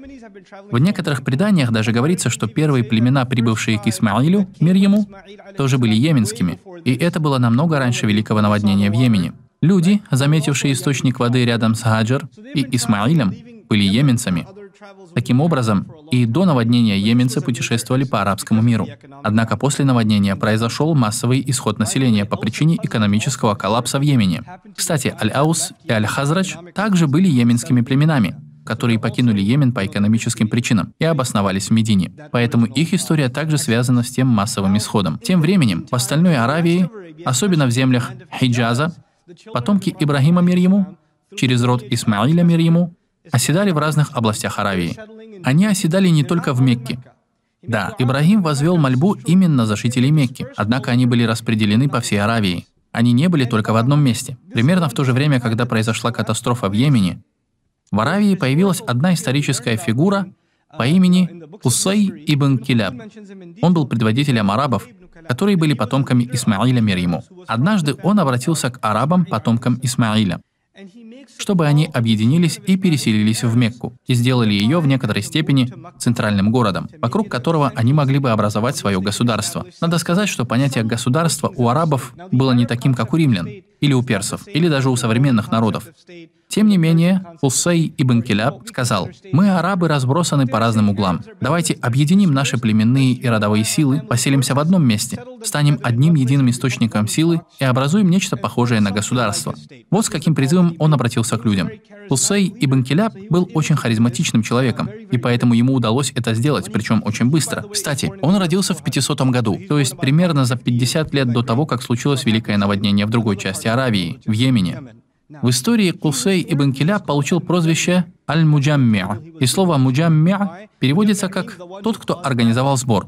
В некоторых преданиях даже говорится, что первые племена, прибывшие к Исмаилю, мир ему, тоже были йеменскими, и это было намного раньше великого наводнения в Йемене. Люди, заметившие источник воды рядом с Хаджар и Исмаилем, были йеменцами. Таким образом, и до наводнения йеменцы путешествовали по арабскому миру. Однако после наводнения произошел массовый исход населения по причине экономического коллапса в Йемене. Кстати, Аль-Аус и Аль-Хазрадж также были йеменскими племенами, которые покинули Йемен по экономическим причинам и обосновались в Медине. Поэтому их история также связана с тем массовым исходом. Тем временем, в остальной Аравии, особенно в землях Хиджаза, потомки Ибрахима мир ему, через род Исмаиля мир ему, оседали в разных областях Аравии. Они оседали не только в Мекке. Да, Ибрахим возвел мольбу именно за жителей Мекки, однако они были распределены по всей Аравии. Они не были только в одном месте. Примерно в то же время, когда произошла катастрофа в Йемене, в Аравии появилась одна историческая фигура по имени Кусай ибн Киляб. Он был предводителем арабов, которые были потомками Исмаиля мир ему. Однажды он обратился к арабам, потомкам Исмаиля, чтобы они объединились и переселились в Мекку, и сделали ее в некоторой степени центральным городом, вокруг которого они могли бы образовать свое государство. Надо сказать, что понятие государства у арабов было не таким, как у римлян, или у персов, или даже у современных народов. Тем не менее, Кусай ибн Киляб сказал: «Мы, арабы, разбросаны по разным углам. Давайте объединим наши племенные и родовые силы, поселимся в одном месте, станем одним единым источником силы и образуем нечто похожее на государство». Вот с каким призывом он обратился к людям. Кусай ибн Киляб был очень харизматичным человеком, и поэтому ему удалось это сделать, причем очень быстро. Кстати, он родился в пятисотом году, то есть примерно за пятьдесят лет до того, как случилось великое наводнение в другой части Аравии, в Йемене. В истории Кусай ибн Киляб получил прозвище Аль-Муджамми', и слово «муджамми' переводится как «тот, кто организовал сбор».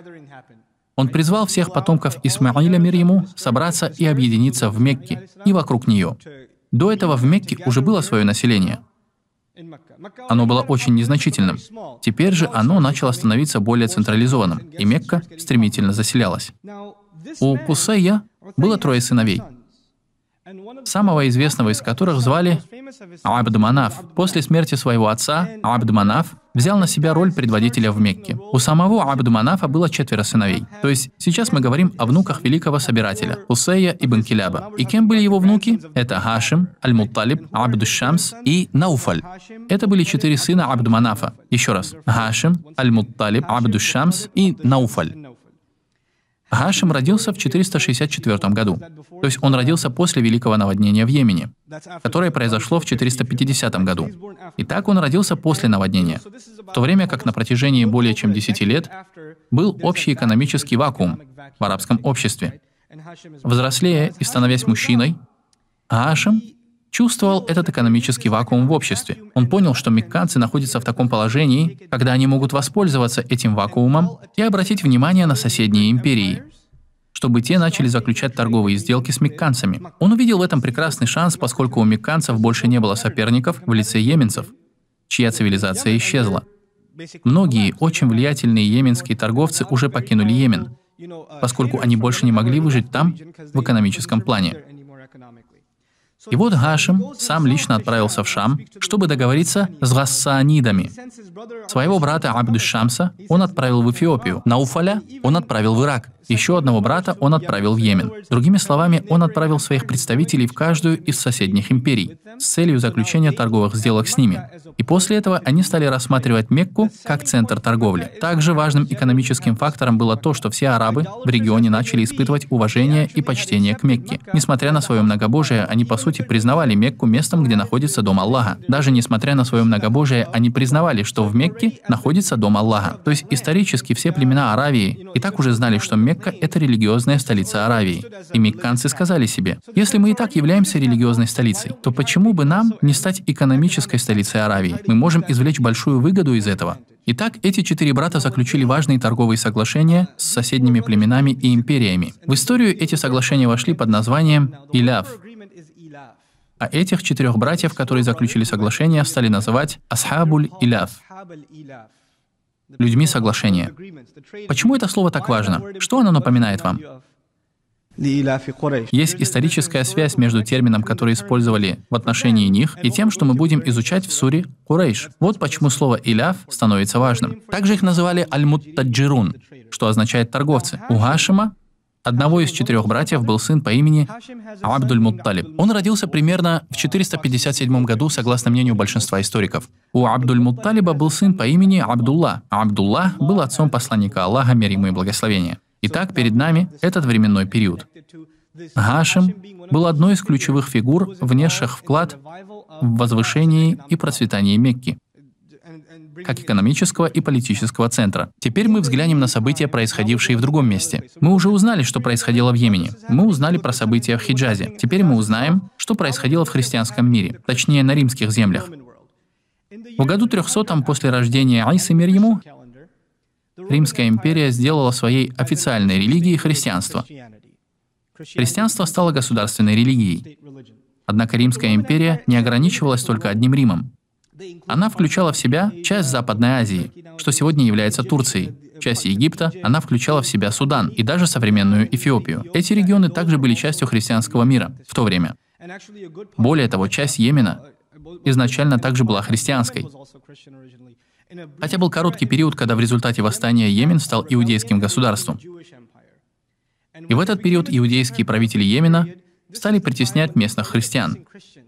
Он призвал всех потомков Исмаиля мир ему собраться и объединиться в Мекке и вокруг нее. До этого в Мекке уже было свое население. Оно было очень незначительным. Теперь же оно начало становиться более централизованным, и Мекка стремительно заселялась. У Кусая было трое сыновей, самого известного из которых звали Абд-Манаф. После смерти своего отца Абд-Манаф взял на себя роль предводителя в Мекке. У самого Абд-Манафа было четверо сыновей. То есть сейчас мы говорим о внуках великого собирателя Кусая ибн Киляба. И кем были его внуки? Это Хашим, Аль-Мутталиб, Абд-Шамс и Науфаль. Это были четыре сына Абд-Манафа. Еще раз. Хашим, Аль-Мутталиб, Абд-Шамс и Науфаль. Хашим родился в четыреста шестьдесят четвёртом году, то есть он родился после великого наводнения в Йемене, которое произошло в четыреста пятидесятом году. Итак, он родился после наводнения, в то время как на протяжении более чем десяти лет был общий экономический вакуум в арабском обществе. Взрослея и становясь мужчиной, Хашим чувствовал этот экономический вакуум в обществе. Он понял, что мекканцы находятся в таком положении, когда они могут воспользоваться этим вакуумом и обратить внимание на соседние империи, чтобы те начали заключать торговые сделки с мекканцами. Он увидел в этом прекрасный шанс, поскольку у мекканцев больше не было соперников в лице йеменцев, чья цивилизация исчезла. Многие очень влиятельные йеменские торговцы уже покинули Йемен, поскольку они больше не могли выжить там в экономическом плане. И вот Хашим сам лично отправился в Шам, чтобы договориться с гассанидами. Своего брата Абд-Шамса он отправил в Эфиопию, Науфаля он отправил в Ирак, еще одного брата он отправил в Йемен. Другими словами, он отправил своих представителей в каждую из соседних империй с целью заключения торговых сделок с ними. И после этого они стали рассматривать Мекку как центр торговли. Также важным экономическим фактором было то, что все арабы в регионе начали испытывать уважение и почтение к Мекке. Несмотря на свое многобожие, они по сути сути, признавали Мекку местом, где находится Дом Аллаха. Даже несмотря на свое многобожие, они признавали, что в Мекке находится Дом Аллаха. То есть исторически все племена Аравии и так уже знали, что Мекка — это религиозная столица Аравии. И мекканцы сказали себе: если мы и так являемся религиозной столицей, то почему бы нам не стать экономической столицей Аравии? Мы можем извлечь большую выгоду из этого. Итак, эти четыре брата заключили важные торговые соглашения с соседними племенами и империями. В историю эти соглашения вошли под названием «Иляф». А этих четырех братьев, которые заключили соглашение, стали называть «Асхабуль Иляф» — людьми соглашения. Почему это слово так важно? Что оно напоминает вам? Есть историческая связь между термином, который использовали в отношении них, и тем, что мы будем изучать в суре Курейш. Вот почему слово «иляф» становится важным. Также их называли «аль-муттаджирун», что означает «торговцы». У Гашима, одного из четырех братьев, был сын по имени Абдуль-Мутталиб. Он родился примерно в четыреста пятьдесят седьмом году, согласно мнению большинства историков. У Абдуль-Мутталиба был сын по имени Абдулла. А Абдулла был отцом посланника Аллаха, мир ему и благословения. Итак, перед нами этот временной период. Гашим был одной из ключевых фигур, внесших вклад в возвышение и процветание Мекки, как экономического и политического центра. Теперь мы взглянем на события, происходившие в другом месте. Мы уже узнали, что происходило в Йемене. Мы узнали про события в Хиджазе. Теперь мы узнаем, что происходило в христианском мире, точнее, на римских землях. В году трехсотом после рождения Исы, мир ему, Римская империя сделала своей официальной религией христианство. Христианство стало государственной религией. Однако Римская империя не ограничивалась только одним Римом. Она включала в себя часть Западной Азии, что сегодня является Турцией. Часть Египта, она включала в себя Судан и даже современную Эфиопию. Эти регионы также были частью христианского мира в то время. Более того, часть Йемена изначально также была христианской. Хотя был короткий период, когда в результате восстания Йемен стал иудейским государством. И в этот период иудейские правители Йемена стали притеснять местных христиан.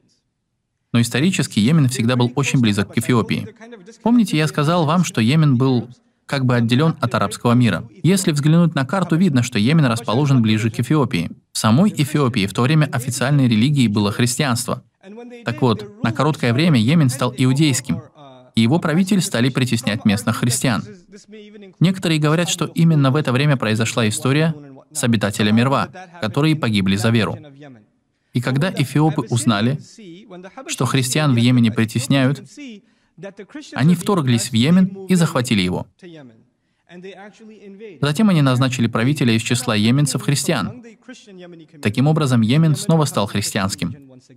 Но исторически Йемен всегда был очень близок к Эфиопии. Помните, я сказал вам, что Йемен был как бы отделен от арабского мира. Если взглянуть на карту, видно, что Йемен расположен ближе к Эфиопии. В самой Эфиопии в то время официальной религией было христианство. Так вот, на короткое время Йемен стал иудейским, и его правители стали притеснять местных христиан. Некоторые говорят, что именно в это время произошла история с обитателями Рва, которые погибли за веру. И когда эфиопы узнали, что христиан в Йемене притесняют, они вторглись в Йемен и захватили его. Затем они назначили правителя из числа йеменцев-христиан. Таким образом, Йемен снова стал христианским.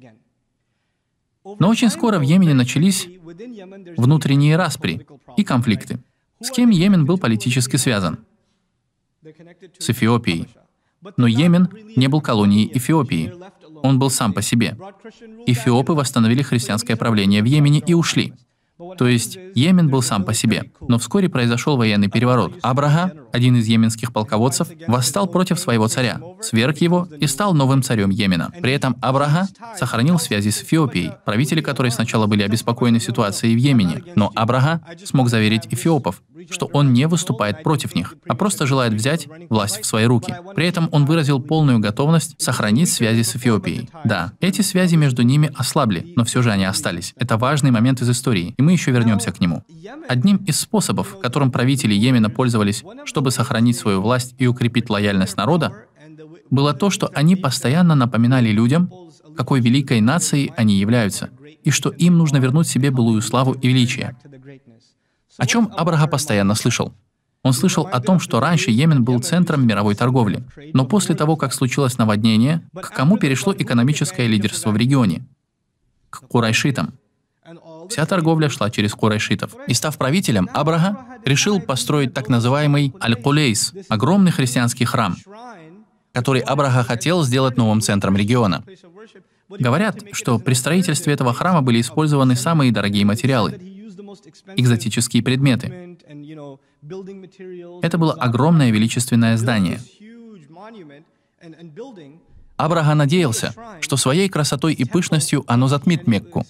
Но очень скоро в Йемене начались внутренние распри и конфликты. С кем Йемен был политически связан? С Эфиопией. Но Йемен не был колонией Эфиопии. Он был сам по себе. Эфиопы восстановили христианское правление в Йемене и ушли. То есть Йемен был сам по себе. Но вскоре произошел военный переворот. Абраха, один из йеменских полководцев, восстал против своего царя, сверг его и стал новым царем Йемена. При этом Абраха сохранил связи с Эфиопией, правители которой сначала были обеспокоены ситуацией в Йемене. Но Абраха смог заверить эфиопов, что он не выступает против них, а просто желает взять власть в свои руки. При этом он выразил полную готовность сохранить связи с Эфиопией. Да, эти связи между ними ослабли, но все же они остались. Это важный момент из истории, и мы еще вернемся к нему. Одним из способов, которым правители Йемена пользовались, чтобы сохранить свою власть и укрепить лояльность народа, было то, что они постоянно напоминали людям, какой великой нацией они являются, и что им нужно вернуть себе былую славу и величие. О чем Абраха постоянно слышал? Он слышал о том, что раньше Йемен был центром мировой торговли, но после того, как случилось наводнение, к кому перешло экономическое лидерство в регионе? К курайшитам. Вся торговля шла через курайшитов. И став правителем, Абраха решил построить так называемый Аль-Кулейс, огромный христианский храм, который Абраха хотел сделать новым центром региона. Говорят, что при строительстве этого храма были использованы самые дорогие материалы, экзотические предметы. Это было огромное величественное здание. Абраха надеялся, что своей красотой и пышностью оно затмит Мекку,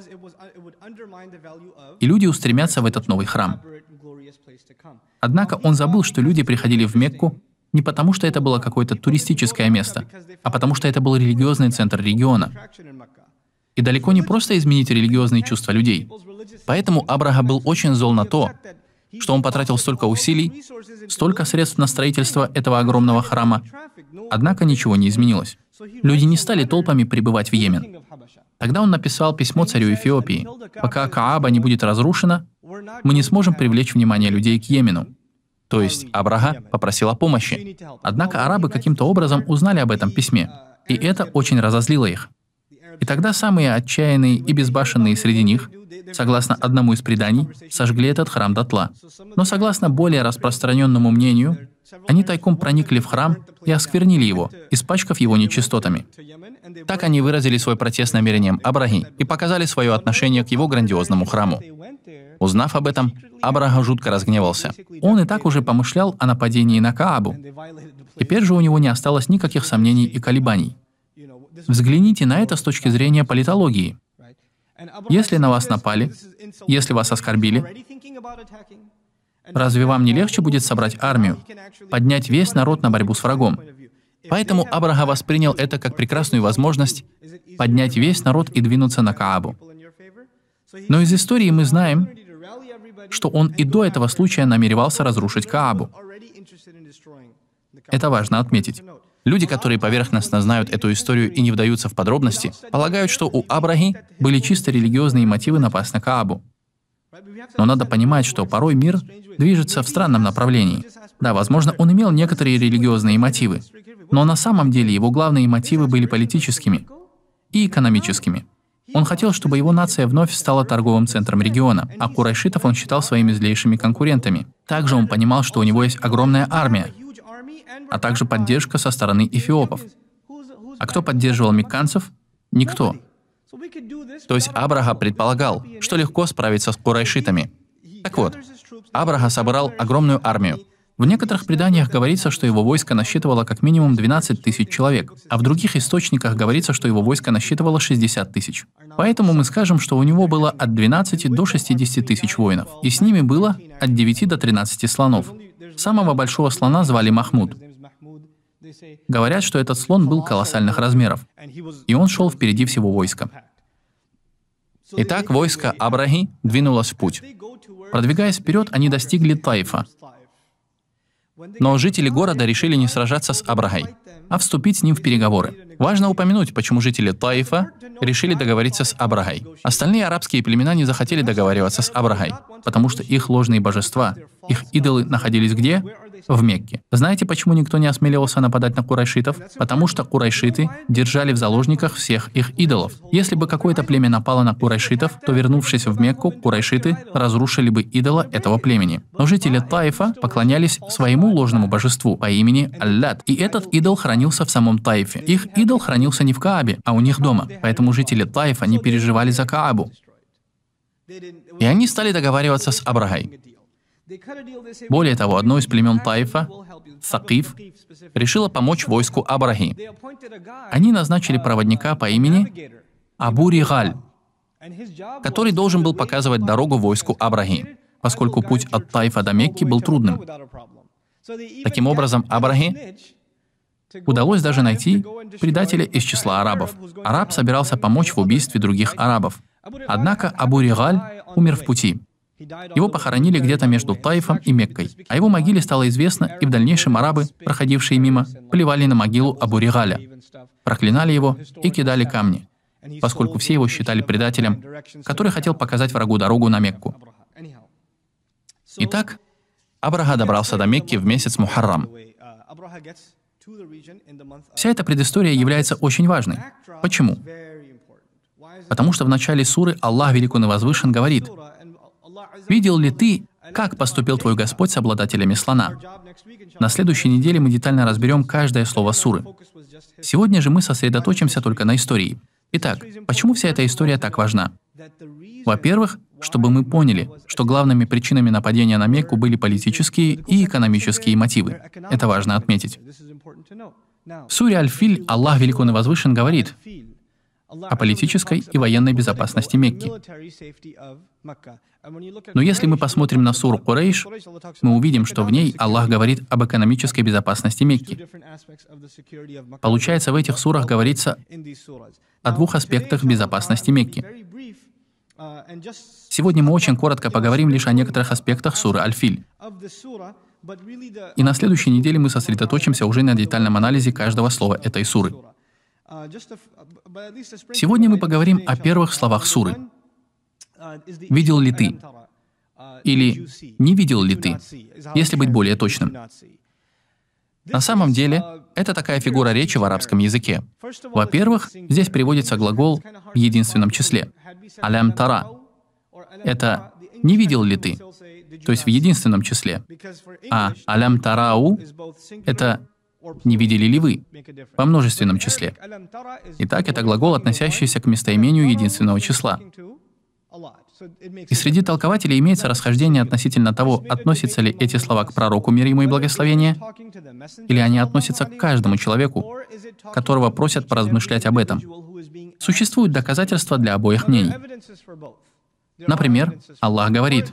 и люди устремятся в этот новый храм. Однако он забыл, что люди приходили в Мекку Не потому, что это было какое-то туристическое место, а потому, что это был религиозный центр региона. И далеко не просто изменить религиозные чувства людей. Поэтому Абраха был очень зол на то, что он потратил столько усилий, столько средств на строительство этого огромного храма. Однако ничего не изменилось. Люди не стали толпами прибывать в Йемен. Тогда он написал письмо царю Эфиопии: «Пока Кааба не будет разрушена, мы не сможем привлечь внимание людей к Йемену». То есть Абраха попросил о помощи. Однако арабы каким-то образом узнали об этом письме, и это очень разозлило их. И тогда самые отчаянные и безбашенные среди них, согласно одному из преданий, сожгли этот храм дотла. Но согласно более распространенному мнению, они тайком проникли в храм и осквернили его, испачкав его нечистотами. Так они выразили свой протест намерением Абрахи и показали свое отношение к его грандиозному храму. Узнав об этом, Абраха жутко разгневался. Он и так уже помышлял о нападении на Каабу. Теперь же у него не осталось никаких сомнений и колебаний. Взгляните на это с точки зрения политологии. Если на вас напали, если вас оскорбили, разве вам не легче будет собрать армию, поднять весь народ на борьбу с врагом? Поэтому Абраха воспринял это как прекрасную возможность поднять весь народ и двинуться на Каабу. Но из истории мы знаем, что он и до этого случая намеревался разрушить Каабу. Это важно отметить. Люди, которые поверхностно знают эту историю и не вдаются в подробности, полагают, что у Абрахи были чисто религиозные мотивы напасть на Каабу. Но надо понимать, что порой мир движется в странном направлении. Да, возможно, он имел некоторые религиозные мотивы, но на самом деле его главные мотивы были политическими и экономическими. Он хотел, чтобы его нация вновь стала торговым центром региона, а курайшитов он считал своими злейшими конкурентами. Также он понимал, что у него есть огромная армия, а также поддержка со стороны эфиопов. А кто поддерживал мекканцев? Никто. То есть Абраха предполагал, что легко справиться с курайшитами. Так вот, Абраха собрал огромную армию. В некоторых преданиях говорится, что его войско насчитывало как минимум двенадцать тысяч человек, а в других источниках говорится, что его войско насчитывало шестьдесят тысяч. Поэтому мы скажем, что у него было от двенадцати до шестидесяти тысяч воинов, и с ними было от девяти до тринадцати слонов. Самого большого слона звали Махмуд. Говорят, что этот слон был колоссальных размеров, и он шел впереди всего войска. Итак, войско Абрахи двинулось в путь. Продвигаясь вперед, они достигли Таифа. Но жители города решили не сражаться с Абрахой, а вступить с ним в переговоры. Важно упомянуть, почему жители Таифа решили договориться с Абрахой. Остальные арабские племена не захотели договариваться с Абрахой, потому что их ложные божества, их идолы находились где? В Мекке. Знаете, почему никто не осмеливался нападать на курайшитов? Потому что курайшиты держали в заложниках всех их идолов. Если бы какое-то племя напало на курайшитов, то, вернувшись в Мекку, курайшиты разрушили бы идола этого племени. Но жители Таифа поклонялись своему ложному божеству по имени Аллат, и этот идол хранился в самом Таифе. Их идол хранился не в Каабе, а у них дома. Поэтому жители Таифа не переживали за Каабу. И они стали договариваться с Абрахой. Более того, одно из племен Таифа, Сакиф, решило помочь войску Абрахи. Они назначили проводника по имени Абу Ригаль, который должен был показывать дорогу войску Абрахи, поскольку путь от Таифа до Мекки был трудным. Таким образом, Абрахи удалось даже найти предателя из числа арабов. Араб собирался помочь в убийстве других арабов. Однако Абу Ригаль умер в пути. Его похоронили где-то между Таифом и Меккой. О его могиле стало известно, и в дальнейшем арабы, проходившие мимо, плевали на могилу Абу Ригаля, проклинали его и кидали камни, поскольку все его считали предателем, который хотел показать врагу дорогу на Мекку. Итак, Абраха добрался до Мекки в месяц Мухаррам. Вся эта предыстория является очень важной. Почему? Потому что в начале суры Аллах Велик Он и Возвышен говорит: «Видел ли ты, как поступил твой Господь с обладателями слона?» На следующей неделе мы детально разберем каждое слово суры. Сегодня же мы сосредоточимся только на истории. Итак, почему вся эта история так важна? Во-первых, чтобы мы поняли, что главными причинами нападения на Мекку были политические и экономические мотивы. Это важно отметить. В суре Аль-Филь Аллах Велик Он и Возвышен говорит: о политической и военной безопасности Мекки. Но если мы посмотрим на суру Курейш, мы увидим, что в ней Аллах говорит об экономической безопасности Мекки. Получается, в этих сурах говорится о двух аспектах безопасности Мекки. Сегодня мы очень коротко поговорим лишь о некоторых аспектах суры Аль-Филь. И на следующей неделе мы сосредоточимся уже на детальном анализе каждого слова этой суры. Сегодня мы поговорим о первых словах суры. «Видел ли ты?» или «Не видел ли ты?», если быть более точным. На самом деле, это такая фигура речи в арабском языке. Во-первых, здесь приводится глагол в единственном числе. «Алям тара». Это «не видел ли ты?», то есть в единственном числе. А «алям тарау» — это «не видели ли вы?» во множественном числе. Итак, это глагол, относящийся к местоимению единственного числа. И среди толкователей имеется расхождение относительно того, относятся ли эти слова к пророку, мир ему и благословение, или они относятся к каждому человеку, которого просят поразмышлять об этом. Существуют доказательства для обоих мнений. Например, Аллах говорит: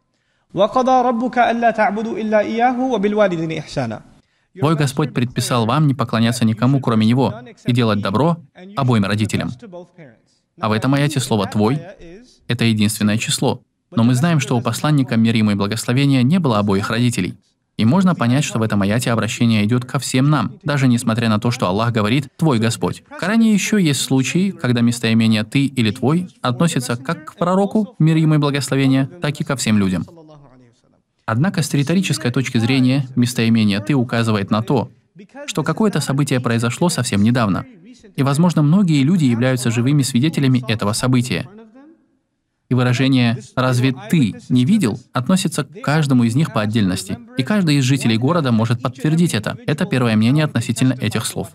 «Твой Господь предписал вам не поклоняться никому, кроме Него, и делать добро обоим родителям». А в этом аяте слово «твой» — это единственное число. Но мы знаем, что у посланника, мир ему и благословения, не было обоих родителей. И можно понять, что в этом аяте обращение идет ко всем нам, даже несмотря на то, что Аллах говорит «твой Господь». В Коране еще есть случаи, когда местоимение «ты» или «твой» относятся как к пророку, мир ему и благословения, так и ко всем людям. Однако с риторической точки зрения местоимение «ты» указывает на то, что какое-то событие произошло совсем недавно. И, возможно, многие люди являются живыми свидетелями этого события. И выражение «разве ты не видел» относится к каждому из них по отдельности. И каждый из жителей города может подтвердить это. Это первое мнение относительно этих слов.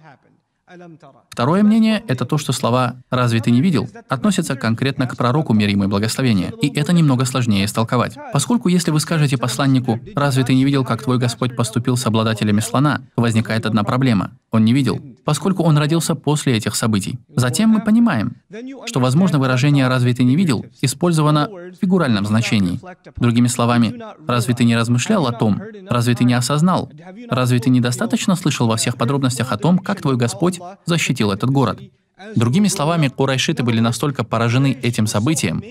Второе мнение — это то, что слова «разве ты не видел» относятся конкретно к пророку, мир ему и благословение. И это немного сложнее истолковать. Поскольку если вы скажете посланнику «разве ты не видел, как твой Господь поступил с обладателями слона?», то возникает одна проблема. Он не видел, поскольку он родился после этих событий. Затем мы понимаем, что, возможно, выражение «разве ты не видел» использовано в фигуральном значении. Другими словами, «разве ты не размышлял о том? Разве ты не осознал? Разве ты недостаточно слышал во всех подробностях о том, как твой Господь защитил этот город?» Другими словами, курайшиты были настолько поражены этим событием,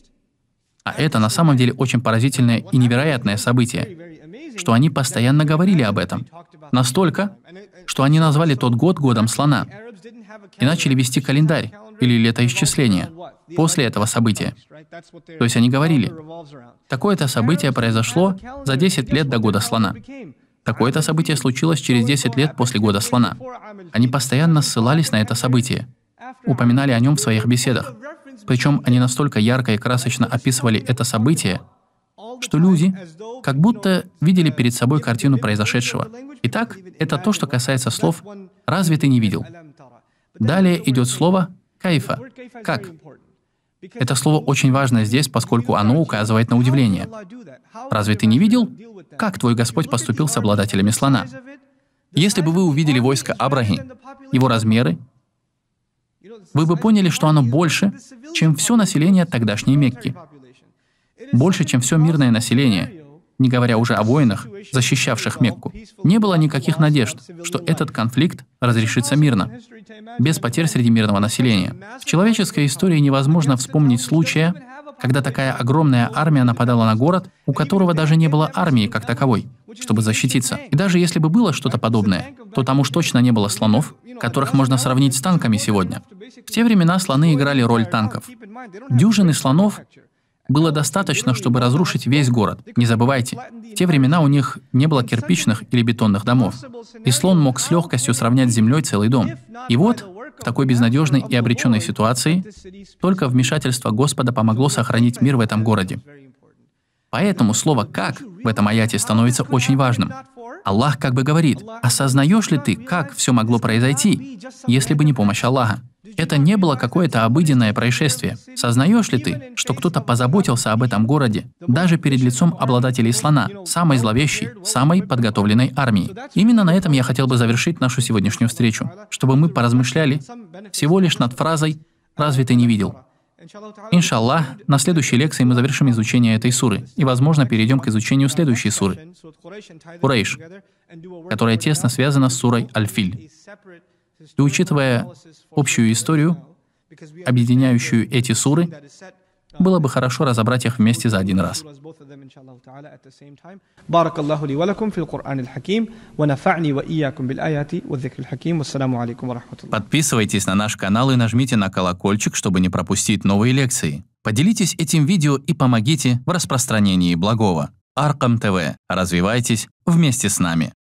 а это на самом деле очень поразительное и невероятное событие, что они постоянно говорили об этом. Настолько, что они назвали тот год годом слона и начали вести календарь или летоисчисление после этого события. То есть они говорили: такое-то событие произошло за десять лет до года слона. Такое-то событие случилось через десять лет после года слона. Они постоянно ссылались на это событие, упоминали о нем в своих беседах. Причем они настолько ярко и красочно описывали это событие, что люди как будто видели перед собой картину произошедшего. Итак, это то, что касается слов «разве ты не видел?». Далее идет слово «кайфа» — «как?». Это слово очень важно здесь, поскольку оно указывает на удивление. «Разве ты не видел, как твой Господь поступил с обладателями слона?». Если бы вы увидели войско Абрахи, его размеры, вы бы поняли, что оно больше, чем все население тогдашней Мекки. Больше, чем все мирное население, не говоря уже о воинах, защищавших Мекку. Не было никаких надежд, что этот конфликт разрешится мирно, без потерь среди мирного населения. В человеческой истории невозможно вспомнить случая, когда такая огромная армия нападала на город, у которого даже не было армии как таковой, чтобы защититься. И даже если бы было что-то подобное, то там уж точно не было слонов, которых можно сравнить с танками сегодня. В те времена слоны играли роль танков. Дюжины слонов было достаточно, чтобы разрушить весь город. Не забывайте, в те времена у них не было кирпичных или бетонных домов. И слон мог с легкостью сравнять с землей целый дом. И вот, в такой безнадежной и обреченной ситуации, только вмешательство Господа помогло сохранить мир в этом городе. Поэтому слово «как» в этом аяте становится очень важным. Аллах как бы говорит: осознаешь ли ты, как все могло произойти, если бы не помощь Аллаха? Это не было какое-то обыденное происшествие. Сознаешь ли ты, что кто-то позаботился об этом городе, даже перед лицом обладателей слона, самой зловещей, самой подготовленной армии? Именно на этом я хотел бы завершить нашу сегодняшнюю встречу, чтобы мы поразмышляли всего лишь над фразой Разве ты не видел? Иншаллах, на следующей лекции мы завершим изучение этой суры и, возможно, перейдем к изучению следующей суры — Курейш, которая тесно связана с сурой Аль-Филь. И учитывая общую историю, объединяющую эти суры, было бы хорошо разобрать их вместе за один раз. بارك الله لي ولكم في القرآن الحكيم ونفعني وإياكم بالآيات والذكر الحكيم والسلام عليكم ورحمة الله. Подписывайтесь на наш канал и нажмите на колокольчик, чтобы не пропустить новые лекции. Поделитесь этим видео и помогите в распространении благого. Аркам ТВ. Развивайтесь вместе с нами.